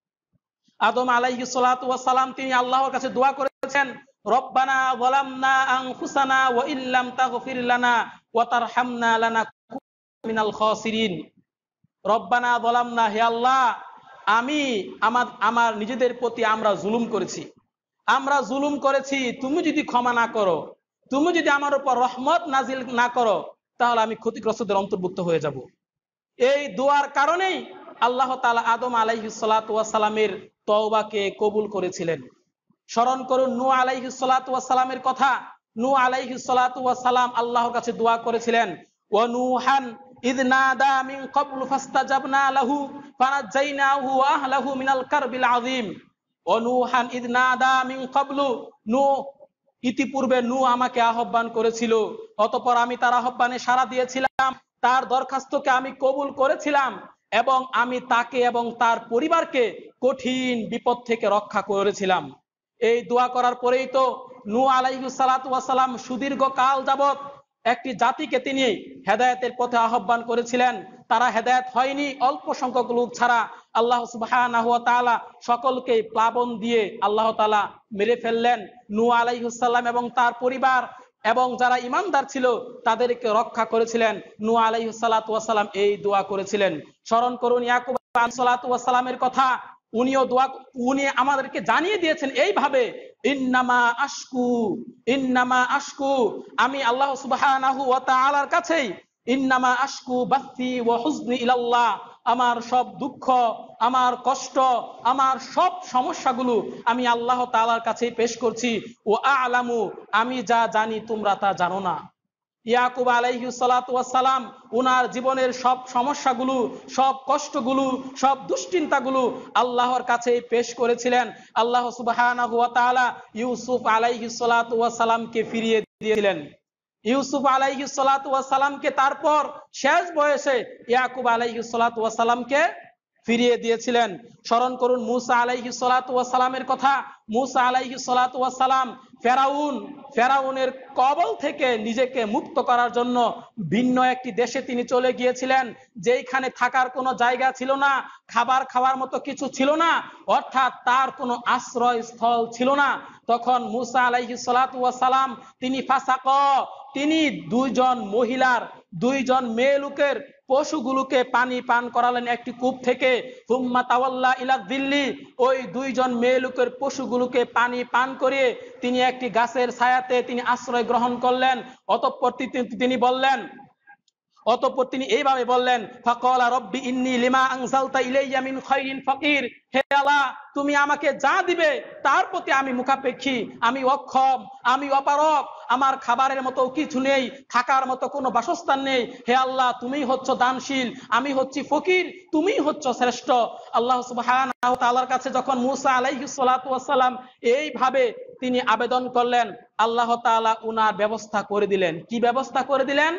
আদম আলাইহিস সালাতু ওয়াস সালাম তিনি আল্লাহর কাছে দোয়া করেছেন, রব্বানা যালামনা আনফুসানা ওয়া ইল্লাম তাগফির লানা ওয়া তারহামনা লানাকুনা মিনাল খাসিরিন। রব্বানা যালামনা, হে আল্লাহ, আমি আমার নিজেদের প্রতি আমরা জুলুম করেছি, আমরা জুলুম করেছি, তুমি যদি ক্ষমা না করো, তুমি যদি আমার উপর রহমত নাজিল না করো, তাহলে আমি ক্ষতিগ্রস্তদের অন্তর্ভুক্ত হয়ে যাব। এই দোয়ার কারণেই আল্লাহ তাআলা আদম আলাইহিস সালাতু ওয়াস সালামের তওবাকে কবুল করেছিলেন। স্মরণ করুন নূহ আলাইহিস সালাতু ওয়াস সালামের কথা। নূহ আলাইহিস সালাতু ওয়াস সালাম আল্লাহর কাছে দোয়া করেছিলেন, ওয়া নূহান ইয নাদা মিন ক্বাবলু ফাস্তাজাবনা লাহু ফানাজাইনাহু ওয়া আহলাহু মিনাল কারবিল আযীম। অনুহান ইদ নাদা মিন ক্বাবলু, নূহ ইতিপূর্বে নূহ আমাকে আহ্বান করেছিল, অতঃপর আমি তার আহ্বানে সাড়া দিয়েছিলাম, তার দরখাস্তকে আমি কবুল করেছিলাম এবং আমি তাকে এবং তার পরিবারকে কঠিন বিপদ থেকে রক্ষা করেছিলাম। এই দোয়া করার পরেই তো নূহ আলাইহিস সালাতু ওয়াস সালাম সুদীর্ঘ কাল যাবত একটি জাতিকে তিনি হেদায়েতের পথে আহ্বান করেছিলেন। তারা হেদায়েত হয়নি, অল্প সংখ্যক লোক ছাড়া আল্লাহ সুবহানাহু ওয়া তাআলা সকলকে প্লাবন দিয়ে আল্লাহ তাআলা মেরে ফেললেন। নূহ আলাইহিস সালাম এবং তার পরিবার এবং যারা ঈমানদার ছিল তাদেরকে রক্ষা করেছিলেন। নূহ আলাইহিস সালাতু ওয়াস সালাম এই দোয়া করেছিলেন। স্মরণ করুন ইয়াকুব আলাইহিস সালাতু ওয়াস সালামের কথা। উনি আমাদেরকে জানিয়ে দিয়েছেন এইভাবে, ইন্নামা আশকু, আমি আল্লাহ সুবহানাহু ওয়া তাআলার কাছেই, ইন্নামা আশকু বাসি ওয়া হুজনি ইলাল্লাহ, আমার সব দুঃখ, আমার কষ্ট, আমার সব সমস্যাগুলো আমি আল্লাহ তাআলার কাছেই পেশ করছি। ও আ'লামু, আমি যা জানি তোমরা তা জানো না। ইয়াকুব আলাইহিস সালাতু ওয়াস সালাম ওনার জীবনের সব সমস্যাগুলো, সব কষ্টগুলো, সব দুশ্চিন্তাগুলো আল্লাহর কাছে পেশ করেছিলেন। আল্লাহ সুবহানাহু ওয়া তাআলা ইউসুফ আলাইহিস সালাতু ওয়াস সালামকে ফিরিয়ে দিয়েছিলেন। ইউসুফ আলাইহিস সালাতু ওয়াস সালামকে তারপর শেষ বয়সে ইয়াকুব আলাইহিস সালাতু ওয়াস সালামকে ফিরিয়ে দিয়েছিলেন। স্মরণ করুন মুসা আলাইহিস সালাতু ওয়াস সালামের কথা। মুসা আলাইহিস সালাতু ওয়াস সালাম ফেরাউনের কবল থেকে নিজেকে মুক্ত করার জন্য ভিন্ন একটি দেশে তিনি চলে গিয়েছিলেন, যেইখানে থাকার কোনো জায়গা ছিল না, খাবার খাওয়ার মতো কিছু ছিল না, অর্থাৎ তার কোনো আশ্রয়স্থল ছিল না। তখন মুসা আলাইহিস সালাতু ওয়াস সালাম তিনি দুইজন মেয়ে লোকের পশুগুলোকে পানি পান করালেন একটি কূপ থেকে। সুম্মা তাওয়াল্লা ইলা দিল্লি, ওই দুইজন মেয়ে লোকের পশুগুলোকে পানি পান করিয়ে তিনি একটি গাছের ছায়াতে তিনি আশ্রয় গ্রহণ করলেন। অতঃপর তিনি এইভাবে বললেন, ফাকালা রব্বি ইন্নী লিমা আনজালতা ইলাইয়া মিন খাইরিন ফাকির, হে আল্লাহ, তুমি আমাকে যা দিবে তার প্রতি আমি মুখাপেক্ষী, আমি অক্ষম, আমি অপারগ, আমার খাবারের মতো কিছু নেই, থাকার মতো কোনো বাসস্থান নেই। হে আল্লাহ, তুমি হচ্ছ দানশীল, আমি হচ্ছি ফকির, তুমি হচ্ছ শ্রেষ্ঠ। আল্লাহ সুবহানাহু ওয়া তাআলার কাছে যখন মুসা আলাইহিস সালাতু ওয়াস সালাম এইভাবে তিনি আবেদন করলেন, আল্লাহ তাআলা উনার ব্যবস্থা করে দিলেন। কি ব্যবস্থা করে দিলেন?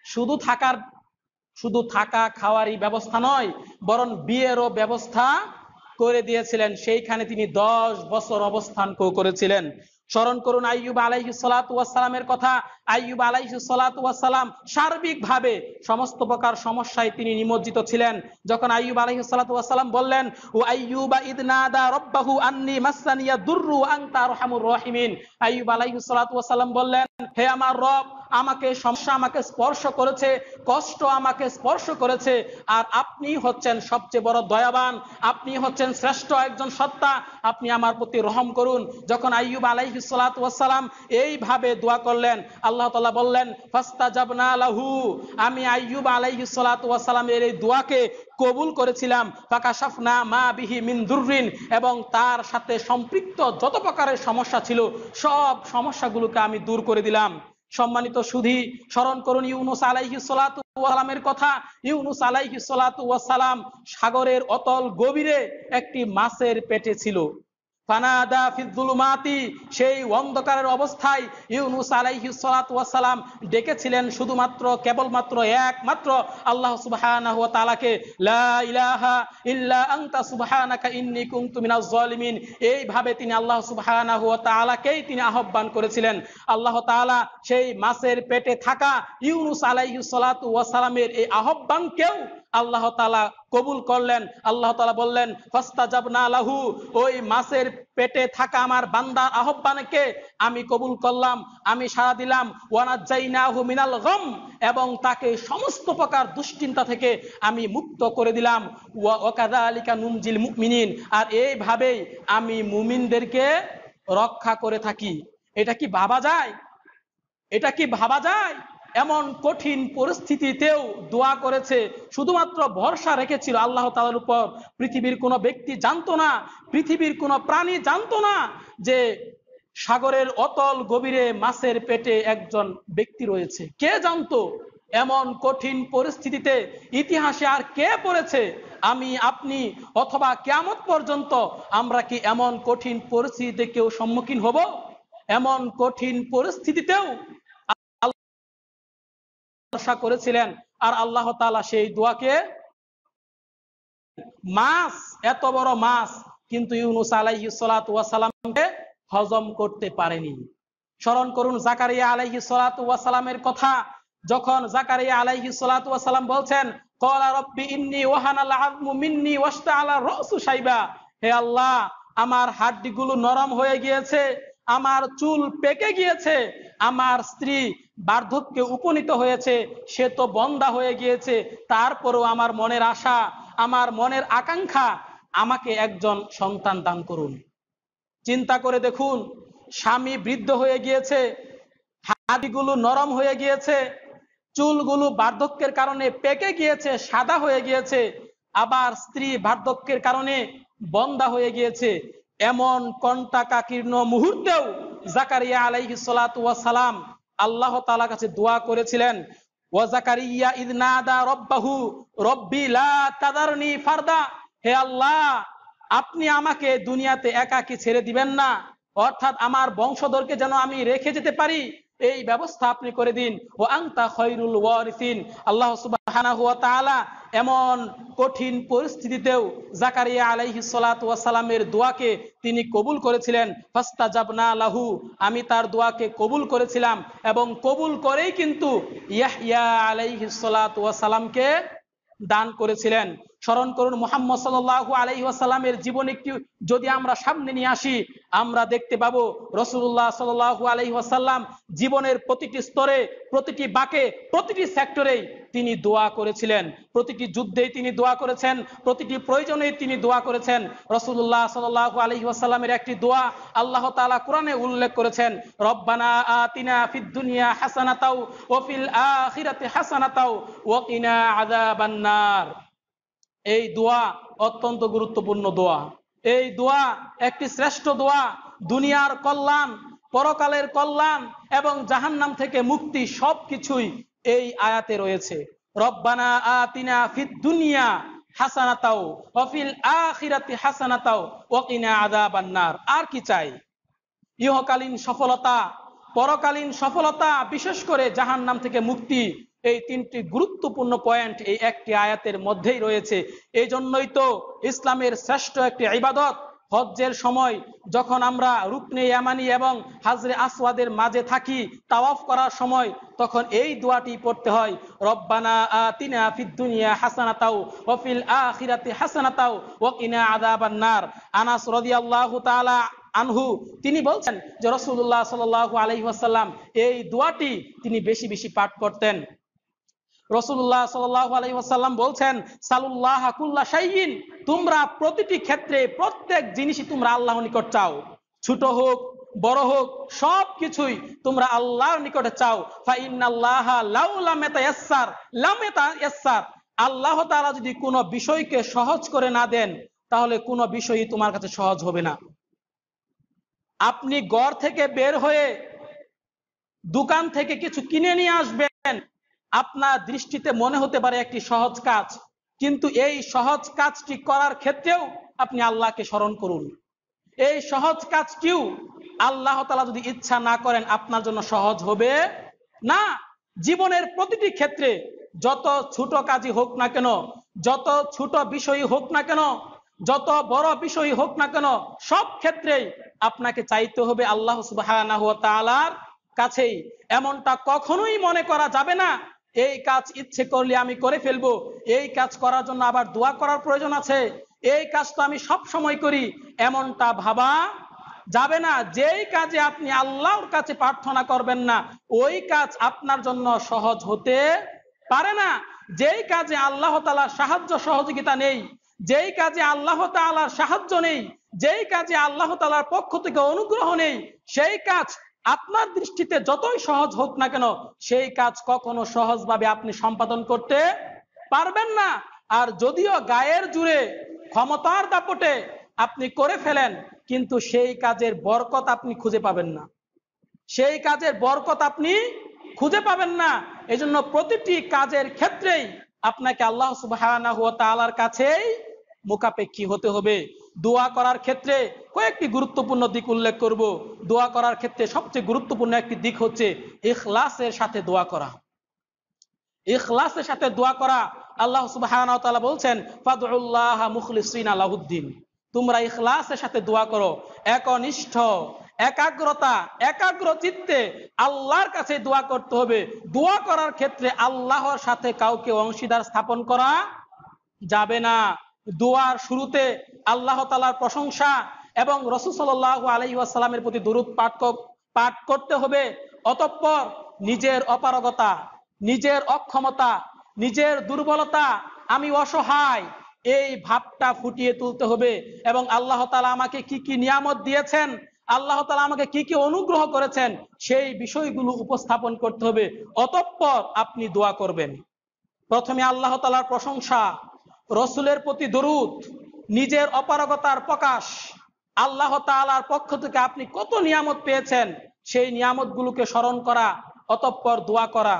শুধু থাকা খাওয়ারই ব্যবস্থা নয়, বরং বিয়েরও ব্যবস্থা করে দিয়েছিলেন। সেইখানে তিনি 10 বছর অবস্থান করেছিলেন। স্মরণ করুন আইয়ুব আলাইহিস সালাতু ওয়াস সালামের কথা। আইয়ুব আলাইহিস সালাতু ওয়াস সালাম সার্বিকভাবে সমস্ত প্রকার সমস্যায় তিনি নিমজ্জিত ছিলেন। যখন আইয়ুব আলাইহিস সালাতু ওয়াস সালাম বললেন, ও আইয়ুবা ইদ নাদা রাব্বাহু আন্নী মাসসানিয়া দুররু ওয়া আনতা আরহামুর রাহিমিন, আইয়ুব আলাইহিস সালাতু ওয়াস সালাম বললেন, হে আমার রব, আমাকে সমস্যা আমাকে স্পর্শ করেছে, কষ্ট আমাকে স্পর্শ করেছে, আর আপনি হচ্ছেন সবচেয়ে বড় দয়াবান, আপনি হচ্ছেন শ্রেষ্ঠ একজন সত্তা, আপনি আমার প্রতি রহম করুন। যখন আইয়ুব আলাইহিস সালাতু ওয়াস সালাম এইভাবে দোয়া করলেন, আল্লাহ তাআলা বললেন, ফাস্তাজাবনা লাহু, আমি আইয়ুব আলাইহিস সালাতু ওয়াস সালামের এই দোয়াকে কবুল করেছিলাম। ফাকাশাফনা মা বিহি মিন দুররিন, এবং তার সাথে সম্পৃক্ত যত প্রকারের সমস্যা ছিল সব সমস্যাগুলোকে আমি দূর করে দিলাম। সম্মানিত সুধী, স্মরণ করুন ইউনুস আলাইহিস সালাতু ওয়াস সালামের কথা। ইউনুস আলাইহিস সালাতু ওয়াস সালাম সাগরের অতল গভীরে একটি মাছের পেটে ছিল। ফানাদা ফিযুলুমাতি, সেই অন্ধকারের অবস্থায় ইউনুস আলাইহিস সালাতু ওয়াস সালাম ডেকেছিলেন কেবলমাত্র একমাত্র আল্লাহ সুবহানাহু ওয়া তাআলাকে, লা ইলাহা ইল্লা আনতা সুবহানাকা ইন্নী কুনতু মিনাজ জালিমিন। এইভাবে তিনি আল্লাহ সুবহানাহু ওয়া তাআলাকেই তিনি আহ্বান করেছিলেন। আল্লাহ তাআলা সেই মাছের পেটে থাকা ইউনুস আলাইহিস সালাতু ওয়াস সালামের এই আহ্বানকেও আল্লাহ তাআলা কবুল করলেন। আল্লাহ তাআলা বললেন, ফাস্তাজাবনা লাহু, ওই মাছের পেটে থাকা আমার বান্দার আহ্বানকে আমি কবুল করলাম, আমি সাড়া দিলাম। ওয়ানাজ্জাইনাহু মিনাল গাম, এবং তাকে সমস্ত প্রকার দুশ্চিন্তা থেকে আমি মুক্ত করে দিলাম। ওয়া কাযালিকা নুনজিল মুমিনিন, আর এইভাবেই আমি মুমিনদেরকে রক্ষা করে থাকি। এটা কি ভাবা যায়? এমন কঠিন পরিস্থিতিতেও দোয়া করেছে, শুধুমাত্র ভরসা রেখেছিল আল্লাহ তাআলার উপর। পৃথিবীর কোনো ব্যক্তি জানতো না, পৃথিবীর কোনো প্রাণী জানতো না যে সাগরের অতল গভীরে মাছের পেটে একজন ব্যক্তি রয়েছে। কে জানতো? এমন কঠিন পরিস্থিতিতে ইতিহাসে আর কে পড়েছে? আমি, আপনি, অথবা কিয়ামত পর্যন্ত আমরা কি এমন কঠিন পরিস্থিতিতে কেউ সম্মুখীন হব? এমন কঠিন পরিস্থিতিতেও আশা করেছিলেন, আর আল্লাহ তাআলা সেই দোয়াকে, মাছ, এত বড় মাছ, কিন্তু ইউনুস আলাইহিস সালাতু ওয়াস সালামকে হজম করতে পারেনি। স্মরণ করুন জাকারিয়া আলাইহিস সালাতু ওয়াস সালামের কথা। যখন জাকারিয়া আলাইহিস সালাতু ওয়াস সালাম বলছেন, ক্বালা রাব্বি ইন্নী ওয়াহানাল আযমু মিন্নী ওয়াশতাআলা রাসু শাইবা, হে আল্লাহ, আমার হাড়গুলো নরম হয়ে গিয়েছে, আমার চুল পেকে গিয়েছে, আমার স্ত্রী বার্ধক্যে উপনীত হয়েছে, সে তো বন্ধ্যা হয়ে গিয়েছে, তারপরও আমার মনের আশা, আমার মনের আকাঙ্ক্ষা, আমাকে একজন সন্তান দান করুন। চিন্তা করে দেখুন, স্বামী বৃদ্ধ হয়ে গিয়েছে, হাড়গুলো নরম হয়ে গিয়েছে, চুলগুলো বার্ধক্যের কারণে পেকে গিয়েছে, সাদা হয়ে গিয়েছে, আবার স্ত্রী বার্ধক্যের কারণে বন্ধ্যা হয়ে গিয়েছে। এমন কণ্টাকাকীর্ণ মুহূর্তেও জাকারিয়া আলাইহিস সালাতু ওয়াস সালাম আল্লাহ তাআলার কাছে দোয়া করেছিলেন। ওয়া জাকারিয়া ইয নাদা রাব্বাহু রব্বি লা তাযারনি ফারদা, হে আল্লাহ, আপনি আমাকে দুনিয়াতে একাকী ছেড়ে দিবেন না, অর্থাৎ আমার বংশধরকে যেন আমি রেখে যেতে পারি, এই ব্যবস্থা আপনি করে দিন। ও আনতা খায়রুল ওয়ারিসিন। আল্লাহ সুবহানাহু ওয়া তাআলা এমন কঠিন পরিস্থিতিতেও জাকারিয়া আলাইহিস সালাতু ওয়াস সালামের দোয়াকে তিনি কবুল করেছিলেন। ফাস্তাজাবনা লাহু, আমি তার দোয়াকে কবুল করেছিলাম এবং কবুল করেই কিন্তু ইয়াহইয়া আলাইহিস সালাতু ওয়াস সালামকে দান করেছিলেন। স্মরণ করুন মুহাম্মদ সাল্লাল্লাহু আলাইহি ওয়াসাল্লামের জীবন একটু যদি আমরা সামনে নিয়ে আসি, আমরা দেখতে পাবো রাসূলুল্লাহ সাল্লাল্লাহু আলাইহি ওয়াসাল্লাম জীবনের প্রতিটি স্তরে, প্রতিটি বাঁকে, প্রতিটি সেক্টরেই তিনি দোয়া করেছিলেন। প্রতিটি যুদ্ধেই তিনি দোয়া করেছেন, প্রতিটি প্রয়োজনেই তিনি দোয়া করেছেন। রাসূলুল্লাহ সাল্লাল্লাহু আলাইহি ওয়াসাল্লামের একটি দোয়া আল্লাহ তাআলা কোরআনে উল্লেখ করেছেন, রব্বানা আতিনা ফিদ দুনিয়া হাসানাতাও ওয়া ফিল আখিরাতি হাসানাতাও ওয়া কিনা আযাবান নার। এই দোয়া অত্যন্ত গুরুত্বপূর্ণ দোয়া। এই দোয়া একটি শ্রেষ্ঠ দোয়া। দুনিয়ার কল্যাণ, পরকালের কল্যাণ এবং জাহান্নাম থেকে মুক্তি সবকিছুই এই আয়াতে রয়েছে। রব্বানা আতিনা ফিদ দুনিয়া হাসানাতাও ওয়া ফিল আখিরাতি হাসানাতাও ওয়া কিনা আযাবান নার। আর কি চাই? ইহকালীন সফলতা, পরকালীন সফলতা, বিশেষ করে জাহান্নাম থেকে মুক্তি, এই তিনটি গুরুত্বপূর্ণ পয়েন্ট এই একটি আয়াতের মধ্যেই রয়েছে। এই জন্যই তো ইসলামের শ্রেষ্ঠ একটি ইবাদত হজ্জের সময় যখন আমরা রুকনে ইয়ামানি এবং হাজরে আসওয়াদের মাঝে থাকি তাওয়াফ করার সময়, তখন এই দোয়াটি পড়তে হয়, রব্বানা আতিনা ফিদ দুনিয়া হাসানাতাও ওয়া ফিল আখিরাতি হাসানাতাও ওয়া কিনা আযাবান নার। আনাস রাদিয়াল্লাহু তাআলা আনহু তিনি বলছেন যে রাসূলুল্লাহ সাল্লাল্লাহু আলাইহি ওয়াসাল্লাম এই দোয়াটি তিনি বেশি বেশি পাঠ করতেন। রাসূলুল্লাহ সাল্লাল্লাহু আলাইহি ওয়াসাল্লাম বলছেন, সালুল্লাহ কুল্লা শাইইন, তোমরা প্রতিটি ক্ষেত্রে প্রত্যেক জিনিসই তোমরা আল্লাহর নিকট চাও, ছোট হোক বড় হোক সব কিছুই তোমরা আল্লাহর নিকটে চাও। ফা ইন্নাল্লাহা লাউ লাম ইয়াতায়াসসার লাম ইয়াতায়াসসার, আল্লাহ তাআলা যদি কোনো বিষয়কে সহজ করে না দেন তাহলে কোনো বিষয়ই তোমার কাছে সহজ হবে না। আপনি ঘর থেকে বের হয়ে দোকান থেকে কিছু কিনে নিয়ে আসবেন, আপনার দৃষ্টিতে মনে হতে পারে একটি সহজ কাজ, কিন্তু এই সহজ কাজটি করার ক্ষেত্রেও আপনি আল্লাহকে স্মরণ করুন। এই সহজ কাজটিও আল্লাহ তাআলা যদি ইচ্ছা না করেন আপনার জন্য সহজ হবে না। জীবনের প্রতিটি ক্ষেত্রে যত ছোট কাজই হোক না কেন, যত ছোট বিষয়ই হোক না কেন, যত বড় বিষয়ই হোক না কেন, সব ক্ষেত্রেই আপনাকে চাইতে হবে আল্লাহ সুবহানাহু ওয়া তাআলার কাছেই। এমনটা কখনোই মনে করা যাবে না এই কাজ ইচ্ছে করলে আমি করে ফেলবো, এই কাজ করার জন্য আবার দোয়া করার প্রয়োজন আছে, এই কাজ তো আমি সব সময় করি, এমনটা ভাবা যাবে না। যেই কাজে আপনি আল্লাহর কাছে প্রার্থনা করবেন না ওই কাজ আপনার জন্য সহজ হতে পারে না। যেই কাজে আল্লাহ তাআলার সাহায্য সহযোগিতা নেই, যেই কাজে আল্লাহ তাআলার সাহায্য নেই, যেই কাজে আল্লাহ তাআলার পক্ষ থেকে অনুগ্রহ নেই, সেই কাজ আপনার দৃষ্টিতে যতই সহজ হোক না কেন সেই কাজ কখনো সহজভাবে আপনি সম্পাদন করতে পারবেন না। আর যদিও গায়ের জুড়ে ক্ষমতার দাপটে আপনি করে ফেলেন, কিন্তু সেই কাজের বরকত আপনি খুঁজে পাবেন না, সেই কাজের বরকত আপনি খুঁজে পাবেন না। এজন্য প্রতিটি কাজের ক্ষেত্রেই আপনাকে আল্লাহ সুবহানাহু ওয়া তাআলার কাছেই মুখাপেক্ষী হতে হবে। দোয়া করার ক্ষেত্রে কয়েকটি গুরুত্বপূর্ণ দিক উল্লেখ করব। দোয়া করার ক্ষেত্রে সবচেয়ে গুরুত্বপূর্ণ একটি দিক হচ্ছে ইখলাসের সাথে দোয়া করা। ইখলাসের সাথে দোয়া করা। আল্লাহ সুবহানাহু ওয়া তাআলা বলছেন, ফাদউল্লাহা মুখলিসিনা লাহুদ্দিন, তোমরা ইখলাসের সাথে দোয়া করো, একনিষ্ঠ একাগ্রতা একাগ্র চিত্তে আল্লাহর কাছে দোয়া করতে হবে। দোয়া করার ক্ষেত্রে আল্লাহর সাথে কাউকে অংশীদার স্থাপন করা যাবে না। দোয়ার শুরুতে আল্লাহ তাআলার প্রশংসা এবং রাসূল সাল্লাল্লাহু আলাইহি ওয়াসাল্লামের প্রতি দরুদ পাঠ করতে হবে। অতঃপর নিজের অপারগতা, নিজের অক্ষমতা, নিজের দুর্বলতা, আমি অসহায়, এই ভাবটা ফুটিয়ে তুলতে হবে এবং আল্লাহ তাআলা আমাকে কি কি নিয়ামত দিয়েছেন, আল্লাহ তাআলা আমাকে কি কি অনুগ্রহ করেছেন সেই বিষয়গুলো উপস্থাপন করতে হবে। অতঃপর আপনি দোয়া করবেন। প্রথমে আল্লাহ তাআলার প্রশংসা, রসুলের প্রতি দরুদ, নিজের অপারগতার প্রকাশ, আল্লাহ তাআলার পক্ষ থেকে আপনি কত নিয়ামত পেয়েছেন সেই নিয়ামতগুলোকে স্মরণ করা, অতঃপর দোয়া করা।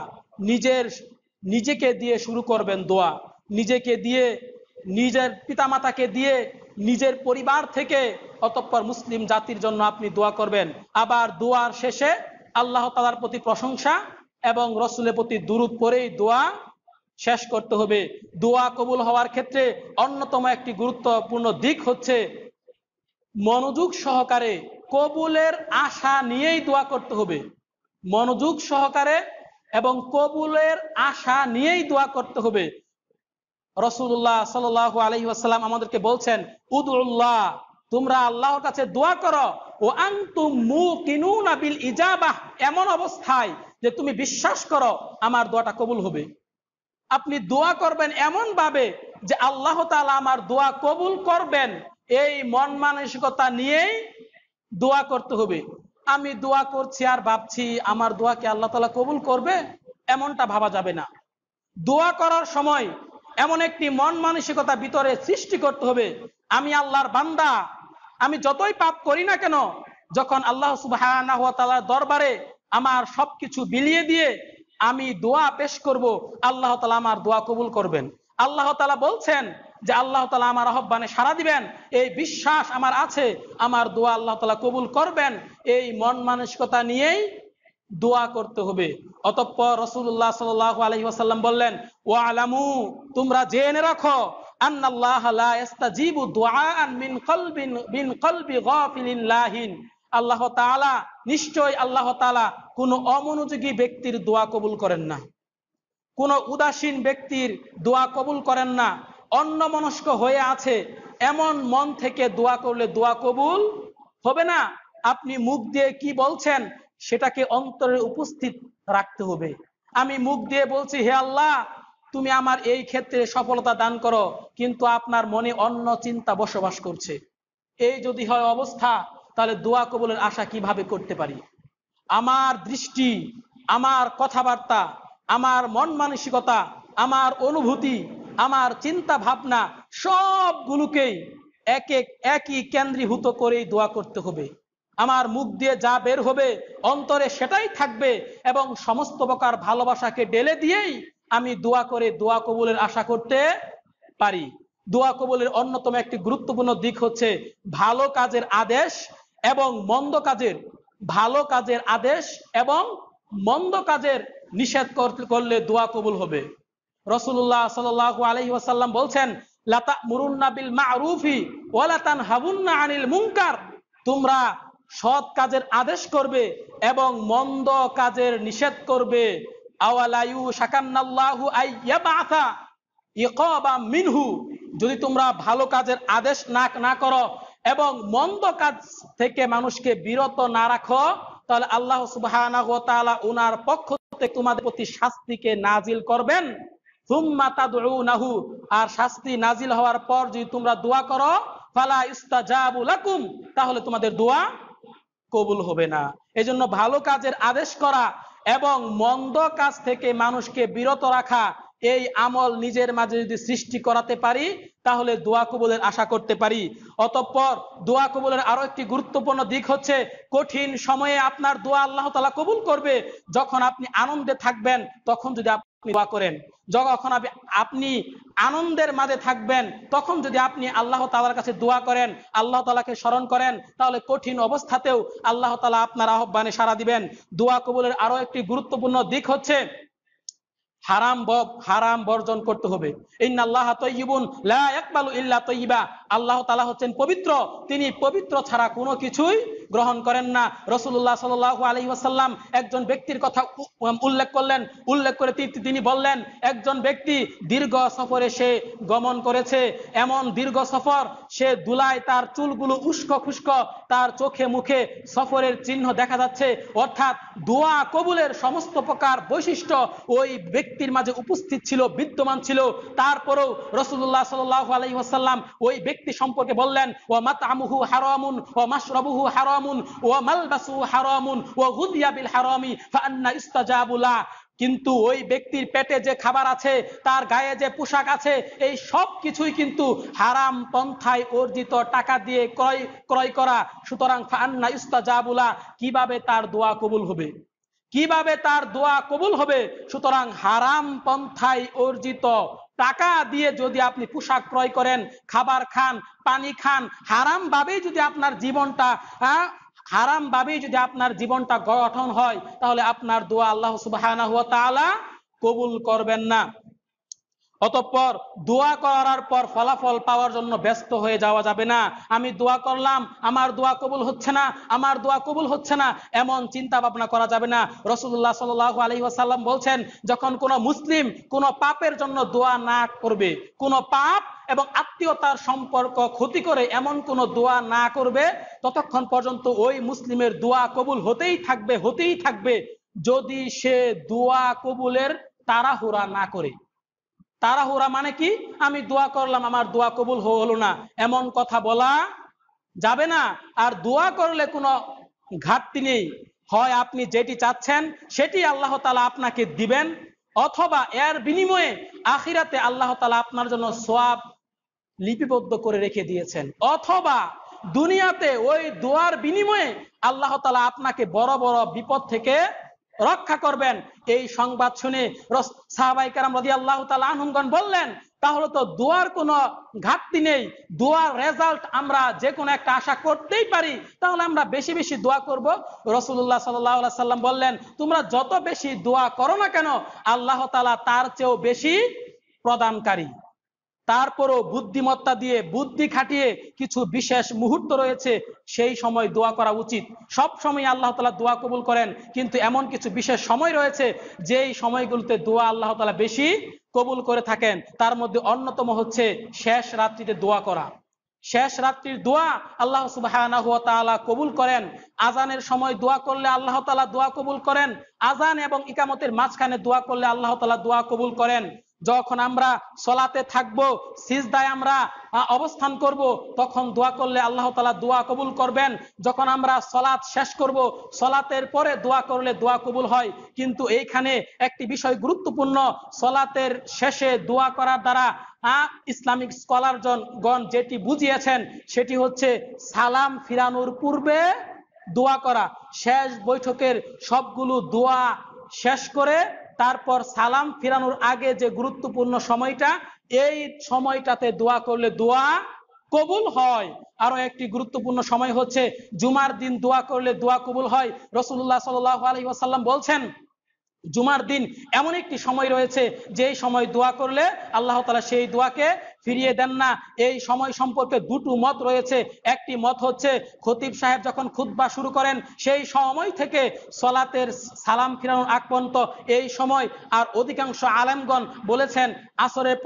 নিজেকে দিয়ে শুরু করবেন দোয়া, নিজেকে দিয়ে, নিজের পিতামাতাকে দিয়ে, নিজের পরিবার থেকে, অতঃপর মুসলিম জাতির জন্য আপনি দোয়া করবেন। আবার দোয়ার শেষে আল্লাহ তাআলার প্রতি প্রশংসা এবং রসুলের প্রতি দুরূদ পড়েই দোয়া শেষ করতে হবে। দোয়া কবুল হওয়ার ক্ষেত্রে অন্যতম একটি গুরুত্বপূর্ণ দিক হচ্ছে মনোযোগ সহকারে কবুলের আশা নিয়েই দোয়া করতে হবে। মনোযোগ সহকারে এবং কবুলের আশা নিয়েই দোয়া করতে হবে। রাসূলুল্লাহ সাল্লাল্লাহু আলাইহি ওয়াসাল্লাম আমাদেরকে বলছেন, উদুল্লাহ, তোমরা আল্লাহর কাছে দোয়া করো, ও আনতুম মুকিনুনা বিল ইজাবাহ, এমন অবস্থায় যে তুমি বিশ্বাস করো আমার দোয়াটা কবুল হবে। আপনি দোয়া করবেন এমন ভাবে যে আল্লাহ তাআলা আমার দোয়া কবুল করবেন, এই মন মানসিকতা নিয়েই দোয়া করতে হবে। আমি দোয়া করছি আর ভাবছি আমার দোয়া কি আল্লাহ তাআলা কবুল করবে, এমনটা ভাবা যাবে না। দোয়া করার সময় এমন একটি মন মানসিকতা ভিতরে সৃষ্টি করতে হবে, আমি আল্লাহর বান্দা, আমি যতই পাপ করি না কেন, যখন আল্লাহ সুবহানাহু ওয়া তাআলার দরবারে আমার সবকিছু বিলিয়ে দিয়ে আমি দোয়া পেশ করব, আল্লাহ তাআলা আমার দোয়া কবুল করবেন। আল্লাহ তাআলা বলছেন যে আল্লাহ তাআলা আমার আহ্বানে সাড়া দিবেন, এই বিশ্বাস আমার আছে, আমার দোয়া আল্লাহ তাআলা কবুল করবেন। এই মন মানসিকতা নিয়েই দোয়া করতে হবে। অতঃপর রাসূলুল্লাহ সাল্লাল্লাহু আলাইহি ওয়াসাল্লাম বললেন, ওয়া আলামু, তোমরা জেনে রাখো, আন্নাল্লাহ লা ইস্তাজিবু দুআআন মিন কলবি গাফিলিন লাহিন, আল্লাহ তাআলা, নিশ্চয় আল্লাহ তাআলা কোন অমনোযোগী ব্যক্তির দোয়া কবুল করেন না, কোন উদাসীন ব্যক্তির দোয়া কবুল করেন না। অন্যমনস্ক হয়ে আছে এমন মন থেকে দোয়া করলে দোয়া কবুল হবে না। আপনি মুখ দিয়ে কি বলছেন সেটাকে অন্তরে উপস্থিত রাখতে হবে। আমি মুখ দিয়ে বলছি, হে আল্লাহ, তুমি আমার এই ক্ষেত্রে সফলতা দান করো, কিন্তু আপনার মনে অন্য চিন্তা বসবাস করছে। এই যদি হয় অবস্থা, তাহলে দোয়া কবুলের আশা কিভাবে করতে পারি? আমার দৃষ্টি, আমার কথাবার্তা, আমার মন মানসিকতা, আমার অনুভূতি, আমার চিন্তা ভাবনা সবগুলোকেই একই কেন্দ্রীভূত করেই দোয়া করতে হবে। আমার মুখ দিয়ে যা বের হবে অন্তরে সেটাই থাকবে, এবং সমস্ত প্রকার ভালোবাসাকে ঢেলে দিয়েই আমি দোয়া করে দোয়া কবুলের আশা করতে পারি। দোয়া কবুলের অন্যতম একটি গুরুত্বপূর্ণ দিক হচ্ছে ভালো কাজের আদেশ এবং মন্দ কাজের, ভালো কাজের আদেশ এবং মন্দ কাজের নিষেধ করলে দোয়া কবুল হবে। রাসূলুল্লাহ সাল্লাল্লাহু আলাইহি ওয়াসাল্লাম বলছেন, লা তা'মুরুন্না বিল মা'রুফি ওয়া লা তানহাবুন্না আনিল মুনকার, তোমরা সৎ কাজের আদেশ করবে এবং মন্দ কাজের নিষেধ করবে। আওয়ালা ইউশাকান্নাল্লাহু আইয়াবাসা ইকাবাম মিনহু, যদি তোমরা ভালো কাজের আদেশ না করো এবং মন্দ কাজ থেকে মানুষকে বিরত না রাখো, তাহলে আল্লাহ সুবহানাহু ওয়া তাআলা উনার পক্ষ থেকে তোমাদের প্রতি শাস্তিকে নাজিল করবেন। সুম্মা তাদউনাহু, আর শাস্তি নাজিল হওয়ার পর যদি তোমরা দোয়া করো, ফালা ইস্তাজাবু লাকুম, তাহলে তোমাদের দোয়া কবুল হবে না। এজন্য ভালো কাজের আদেশ করা এবং মন্দ কাজ থেকে মানুষকে বিরত রাখা, এই আমল নিজের মাঝে যদি সৃষ্টি করাতে পারি, তাহলে দোয়া কবুলের আশা করতে পারি। অতঃপর দোয়া কবুলের আরো একটি গুরুত্বপূর্ণ দিক হচ্ছে, কঠিন সময়ে আপনার দোয়া আল্লাহ তাআলা কবুল করবে। যখন আপনি আনন্দে থাকবেন তখন যদি আপনি দোয়া করেন, যখন আপনি আনন্দের মাঝে থাকবেন তখন যদি আপনি আল্লাহ তাআলার কাছে দোয়া করেন, আল্লাহ তাআলাকে স্মরণ করেন, তাহলে কঠিন অবস্থাতেও আল্লাহ তাআলা আপনার আহ্বানে সাড়া দিবেন। দোয়া কবুলের আরো একটি গুরুত্বপূর্ণ দিক হচ্ছে হারাম বর্জন করতে হবে। ইন্নাল্লাহা তাইয়্যিবুন লা ইয়াকবালু ইল্লা তাইয়্যিবা, আল্লাহ তাআলা হচ্ছেন পবিত্র, তিনি পবিত্র ছাড়া কোনো কিছুই গ্রহণ করেন না। রাসূলুল্লাহ সাল্লাল্লাহু আলাইহি ওয়াসাল্লাম একজন ব্যক্তির কথা উল্লেখ করে তিনি বললেন, একজন ব্যক্তি দীর্ঘ সফরে সে গমন করেছে, এমন দীর্ঘ সফর, সে দুলায় তার চুলগুলো উস্কো খুস্কো, তার চোখে মুখে সফরের চিহ্ন দেখা যাচ্ছে, অর্থাৎ দোয়া কবুলের সমস্ত প্রকার বৈশিষ্ট্য ওই ব্যক্তির মাঝে উপস্থিত ছিল, বিদ্যমান ছিল। তারপরেও রাসূলুল্লাহ সাল্লাল্লাহু আলাইহি ওয়াসাল্লাম ওই ব্যক্তি সম্পর্কে বললেন, ওয়া মাতআমুহু হারামুন ওয়া মাশরাবুহু হারামুন ওয়া মালবাসুহু হারামুন ওয়া গুযিয়া বিল হারামি ফাআন্না ইস্তাজাবু লা, কিন্তু ওই ব্যক্তির পেটে যে খাবার আছে, তার গায়ে যে পোশাক আছে, এই সব কিছুই কিন্তু হারাম পন্থায় অর্জিত টাকা দিয়ে ক্রয় করা। সুতরাং ফাআন্না ইস্তাজাবু লা, কিভাবে তার দোয়া কবুল হবে, কিভাবে তার দোয়া কবুল হবে? সুতরাং হারাম পন্থায় অর্জিত টাকা দিয়ে যদি আপনি পোশাক ক্রয় করেন, খাবার খান, পানি খান, হারাম ভাবে যদি আপনার জীবনটা হারাম ভাবেই যদি আপনার জীবনটা গঠন হয়, তাহলে আপনার দোয়া আল্লাহ সুবহানাহু ওয়া তাআলা কবুল করবেন না। অতঃপর দোয়া করার পর ফলাফল পাওয়ার জন্য ব্যস্ত হয়ে যাওয়া যাবে না। আমি দোয়া করলাম, আমার দোয়া কবুল হচ্ছে না, আমার দোয়া কবুল হচ্ছে না, এমন চিন্তা ভাবনা করা যাবে না। রাসূলুল্লাহ সাল্লাল্লাহু আলাইহি ওয়াসাল্লাম বলছেন, যখন কোনো মুসলিম কোনো পাপের জন্য দোয়া না করবে, কোনো পাপ এবং আত্মীয়তার সম্পর্ক ক্ষতি করে এমন কোনো দোয়া না করবে, ততক্ষণ পর্যন্ত ওই মুসলিমের দোয়া কবুল হতেই থাকবে, হতেই থাকবে, যদি সে দোয়া কবুলের তাড়াহুড়া না করে। তাড়াহুড়া মানে কি? আমি দোয়া করলাম, আমার দোয়া কবুল হলো না, এমন কথা বলা যাবে না। আর দোয়া করলে কোনো ঘাটতি নেই, হয় আপনি যেটি চাচ্ছেন সেটি আল্লাহ তাআলা আপনাকে দিবেন, অথবা এর বিনিময়ে আখিরাতে আল্লাহ তাআলা আপনার জন্য সওয়াব লিপিবদ্ধ করে রেখে দিয়েছেন, অথবা দুনিয়াতে ওই দোয়ার বিনিময়ে আল্লাহ তাআলা আপনাকে বড় বড় বিপদ থেকে রক্ষা করবেন। এই সংবাদ শুনে সাহাবায়ে কেরাম রাদিয়াল্লাহু তাআলা আনহুমগণ বললেন, তাহলে তো দোয়ার কোনো ঘাটতি নেই, দোয়ার রেজাল্ট আমরা যে কোনো একটা আশা করতেই পারি, তাহলে আমরা বেশি বেশি দোয়া করব। রাসূলুল্লাহ সাল্লাল্লাহু আলাইহি সাল্লাম বললেন, তোমরা যত বেশি দোয়া করো না কেন, আল্লাহ তাআলা তার চেয়েও বেশি প্রদানকারী। তারপরও বুদ্ধিমত্তা দিয়ে, বুদ্ধি খাটিয়ে কিছু বিশেষ মুহূর্ত রয়েছে, সেই সময় দোয়া করা উচিত। সব সময় আল্লাহ তাআলা দোয়া কবুল করেন, কিন্তু এমন কিছু বিশেষ সময় রয়েছে যেই সময়গুলোতে দোয়া আল্লাহ তাআলা বেশি কবুল করে থাকেন। তার মধ্যে অন্যতম হচ্ছে শেষ রাত্রিতে দোয়া করা। শেষ রাত্রির দোয়া আল্লাহ সুবহানাহু ওয়া তাআলা কবুল করেন। আজানের সময় দোয়া করলে আল্লাহ তাআলা দোয়া কবুল করেন। আজান এবং ইকামতের মাঝখানে দোয়া করলে আল্লাহ তাআলা দোয়া কবুল করেন। যখন আমরা সলাতে থাকব, সিজদায় আমরা অবস্থান করব, তখন দোয়া করলে আল্লাহ তাআলা দোয়া কবুল করবেন। যখন আমরা সলাত শেষ করব, সলাতের পরে দোয়া করলে দোয়া কবুল হয়। কিন্তু এইখানে একটি বিষয় গুরুত্বপূর্ণ, সলাতের শেষে দোয়া করার দ্বারা ইসলামিক স্কলারগণ যেটি বুঝিয়েছেন সেটি হচ্ছে সালাম ফিরানোর পূর্বে দোয়া করা। শেষ বৈঠকের সবগুলো দোয়া শেষ করে তারপর সালাম ফিরানোর আগে যে গুরুত্বপূর্ণ সময়টা, এই সময়টাতে দোয়া করলে দোয়া কবুল হয়। আরো একটি গুরুত্বপূর্ণ সময় হচ্ছে জুমার দিন দোয়া করলে দোয়া কবুল হয়। রাসূলুল্লাহ সাল্লাল্লাহু আলাইহি ওয়াসাল্লাম বলছেন, জুমার দিন এমন একটি সময় রয়েছে যেই সময় দোয়া করলে আল্লাহ তাআলা সেই দোয়াকে ফিরিয়ে দেন না। এই সময় সম্পর্কে দুটো মত রয়েছে। একটি মত হচ্ছে খতিব সাহেব যখন খুতবা শুরু করেন সেই সময় থেকে সলাতের সালাম ফিরানোর আগ পর্যন্ত এই সময়। আর অধিকাংশ আলেমগণ বলেছেন আসরের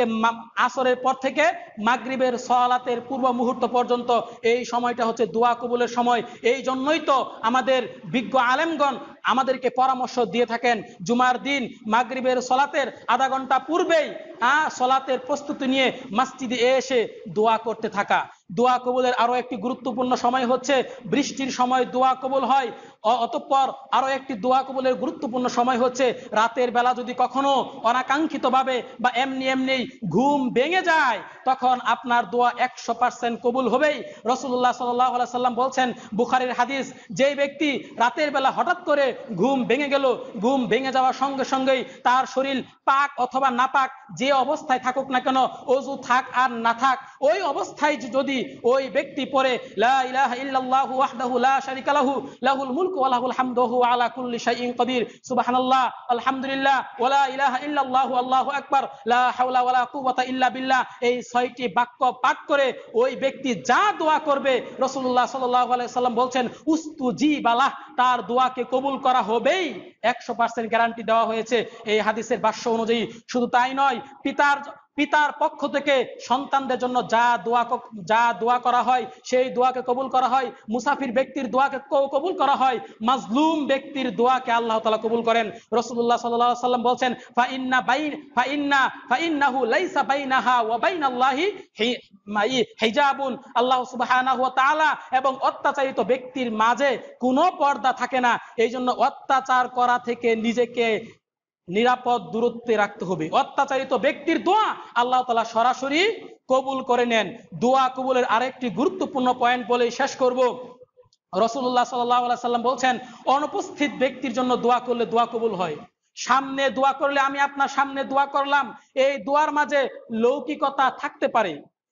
পর থেকে মাগরিবের সলাতের পূর্ব মুহূর্ত পর্যন্ত এই সময়টা হচ্ছে দোয়া কবুলের সময়। এই জন্যই তো আমাদের বিজ্ঞ আলেমগণ আমাদেরকে পরামর্শ দিয়ে থাকেন জুমার দিন মাগরিবের সলাতের আধা ঘন্টা পূর্বেই সলাতের প্রস্তুতি নিয়ে মসজিদে এসে দোয়া করতে থাকা। দোয়া কবুলের আরো একটি গুরুত্বপূর্ণ সময় হচ্ছে বৃষ্টির সময় দোয়া কবুল হয়। অতঃপর আরো একটি দোয়া কবুলের গুরুত্বপূর্ণ সময় হচ্ছে রাতের বেলা যদি কখনো অনাকাঙ্ক্ষিতভাবে বা এমনি ঘুম ভেঙে যায়, তখন আপনার দোয়া 100% কবুল হবেই। রাসূলুল্লাহ সাল্লাল্লাহু আলাইহি সাল্লাম বলছেন, বুখারীর হাদিস, যেই ব্যক্তি রাতের বেলা হঠাৎ করে ঘুম ভেঙে গেল, ঘুম ভেঙে যাওয়ার সঙ্গে সঙ্গেই তার শরীর পাক অথবা নাপাক যে অবস্থায় থাকুক না কেন, ওযু থাক আর না থাক, ওই অবস্থায় যদি ওই ব্যক্তি পড়ে লা ইলাহা ইল্লাল্লাহু ওয়াহদাহু লা শারীকা লাহু লাহুল মুলকু ওয়া লাহুল হামদু ওয়া হুয়া আলা কুল্লি শাইইন কাদির, সুবহানাল্লাহ, আলহামদুলিল্লাহ, ওয়া লা ইলাহা ইল্লাল্লাহু আল্লাহু আকবার, লা হাওলা ওয়া লা কুওয়াতা ইল্লা বিল্লাহ, এই 6টি বাক্য পাঠ করে ওই ব্যক্তি যা দোয়া করবে, রাসূলুল্লাহ সাল্লাল্লাহু আলাইহি সাল্লাম বলছেন উস্তুজিবা লাহ, তার দোয়াকে কবুল করা হবেই, 100% গ্যারান্টি দেওয়া হয়েছে এই হাদিসের ভাষ্য অনুযায়ী। শুধু তাই নয়, পিতার পক্ষ থেকে সন্তানদের জন্য যা দোয়া করা হয় সেই দোয়াকে কবুল করা হয়। মুসাফির ব্যক্তির দোয়াকে কবুল করা হয়। মাজলুম ব্যক্তির দোয়াকে আল্লাহ তাআলা কবুল করেন। রাসূলুল্লাহ সাল্লাল্লাহু আলাইহি ওয়াসাল্লাম বলেন, ফাইন্নাহু লাইসা বাইনাহা ওয়া বাইনাল্লাহি হিজাবুন, আল্লাহ সুবহানাহু ওয়া তাআলা এবং অত্যাচারিত ব্যক্তির মাঝে কোনো পর্দা থাকে না। এই জন্য অত্যাচার করা থেকে নিজেকে নিরাপদ দূরত্বে রাখতে হবে। অত্যাচারিত ব্যক্তির দোয়া আল্লাহ তাআলা সরাসরি কবুল করে নেন। দোয়া কবুলের আরেকটি গুরুত্বপূর্ণ পয়েন্ট বলে শেষ করব। রাসূলুল্লাহ সাল্লাল্লাহু আলাইহি সাল্লাম বলেন, অনুপস্থিত ব্যক্তির জন্য দোয়া করলে দোয়া কবুল হয়। সামনে দোয়া করলে, আমি আপনার সামনে দোয়া করলাম, এই দোয়ার মাঝে লৌকিকতা থাকতে পারে,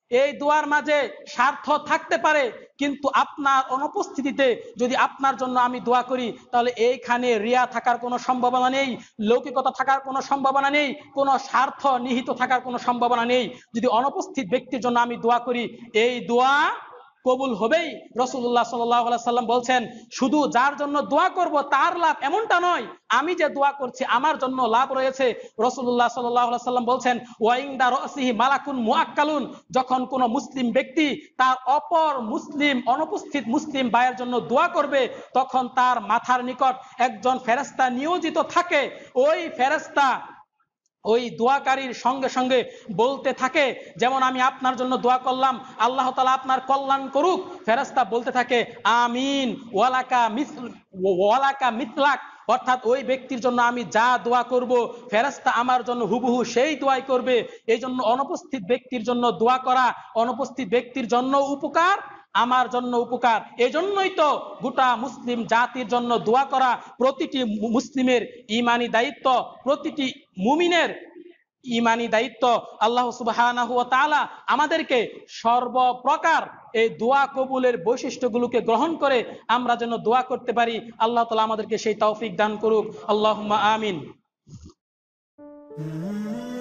এই দোয়ার মাঝে স্বার্থ থাকতে পারে, কিন্তু আপনার অনুপস্থিতিতে যদি আপনার জন্য আমি দোয়া করি তাহলে এইখানে রিয়া থাকার কোনো সম্ভাবনা নেই, লৌকিকতা থাকার কোনো সম্ভাবনা নেই, কোনো স্বার্থ নিহিত থাকার কোনো সম্ভাবনা নেই। যদি অনুপস্থিত ব্যক্তির জন্য আমি দোয়া করি, এই দোয়া কবুল হবেই। রাসূলুল্লাহ সাল্লাল্লাহু আলাইহি সাল্লাম বলছেন, শুধু যার জন্য দোয়া করব তার লাভ এমনটা নয়, আমি যে দোয়া করছি আমার জন্য লাভ রয়েছে। রাসূলুল্লাহ সাল্লাল্লাহু আলাইহি সাল্লাম বলছেন, ওয়া ইনদা রাসিহি মালাকুন মুআক্কালুন, যখন কোন মুসলিম ব্যক্তি তার অপর মুসলিম অনুপস্থিত মুসলিম ভাইয়ের জন্য দোয়া করবে, তখন তার মাথার নিকট একজন ফেরেশতা নিয়োজিত থাকে। ওই ফেরেশতা ওই দোয়াকারীর সঙ্গে সঙ্গে বলতে থাকে, যেমন আমি আপনার জন্য দোয়া করলাম, আল্লাহ তাআলা আপনার কল্যাণ করুক, ফেরেশতা বলতে থাকে আমিন ওয়ালাকা মিথলাক, অর্থাৎ ওই ব্যক্তির জন্য আমি যা দোয়া করব ফেরেশতা আমার জন্য হুবহু সেই দোয়াই করবে। এই জন্য অনুপস্থিত ব্যক্তির জন্য দোয়া করা অনুপস্থিত ব্যক্তির জন্য উপকার, আমার জন্য উপকার। এজন্যই তো গোটা মুসলিম জাতির জন্য দোয়া করা প্রতিটি মুসলিমের ঈমানি দায়িত্ব, প্রতিটি মুমিনের ঈমানি দায়িত্ব। আল্লাহ সুবহানাহু ওয়া তাআলা আমাদেরকে সর্বপ্রকার এই দোয়া কবুলের বৈশিষ্ট্যগুলোকে গ্রহণ করে আমরা যেন দোয়া করতে পারি। আল্লাহ তাআলা আমাদেরকে সেই তৌফিক দান করুক। আল্লাহুম্মা আমিন।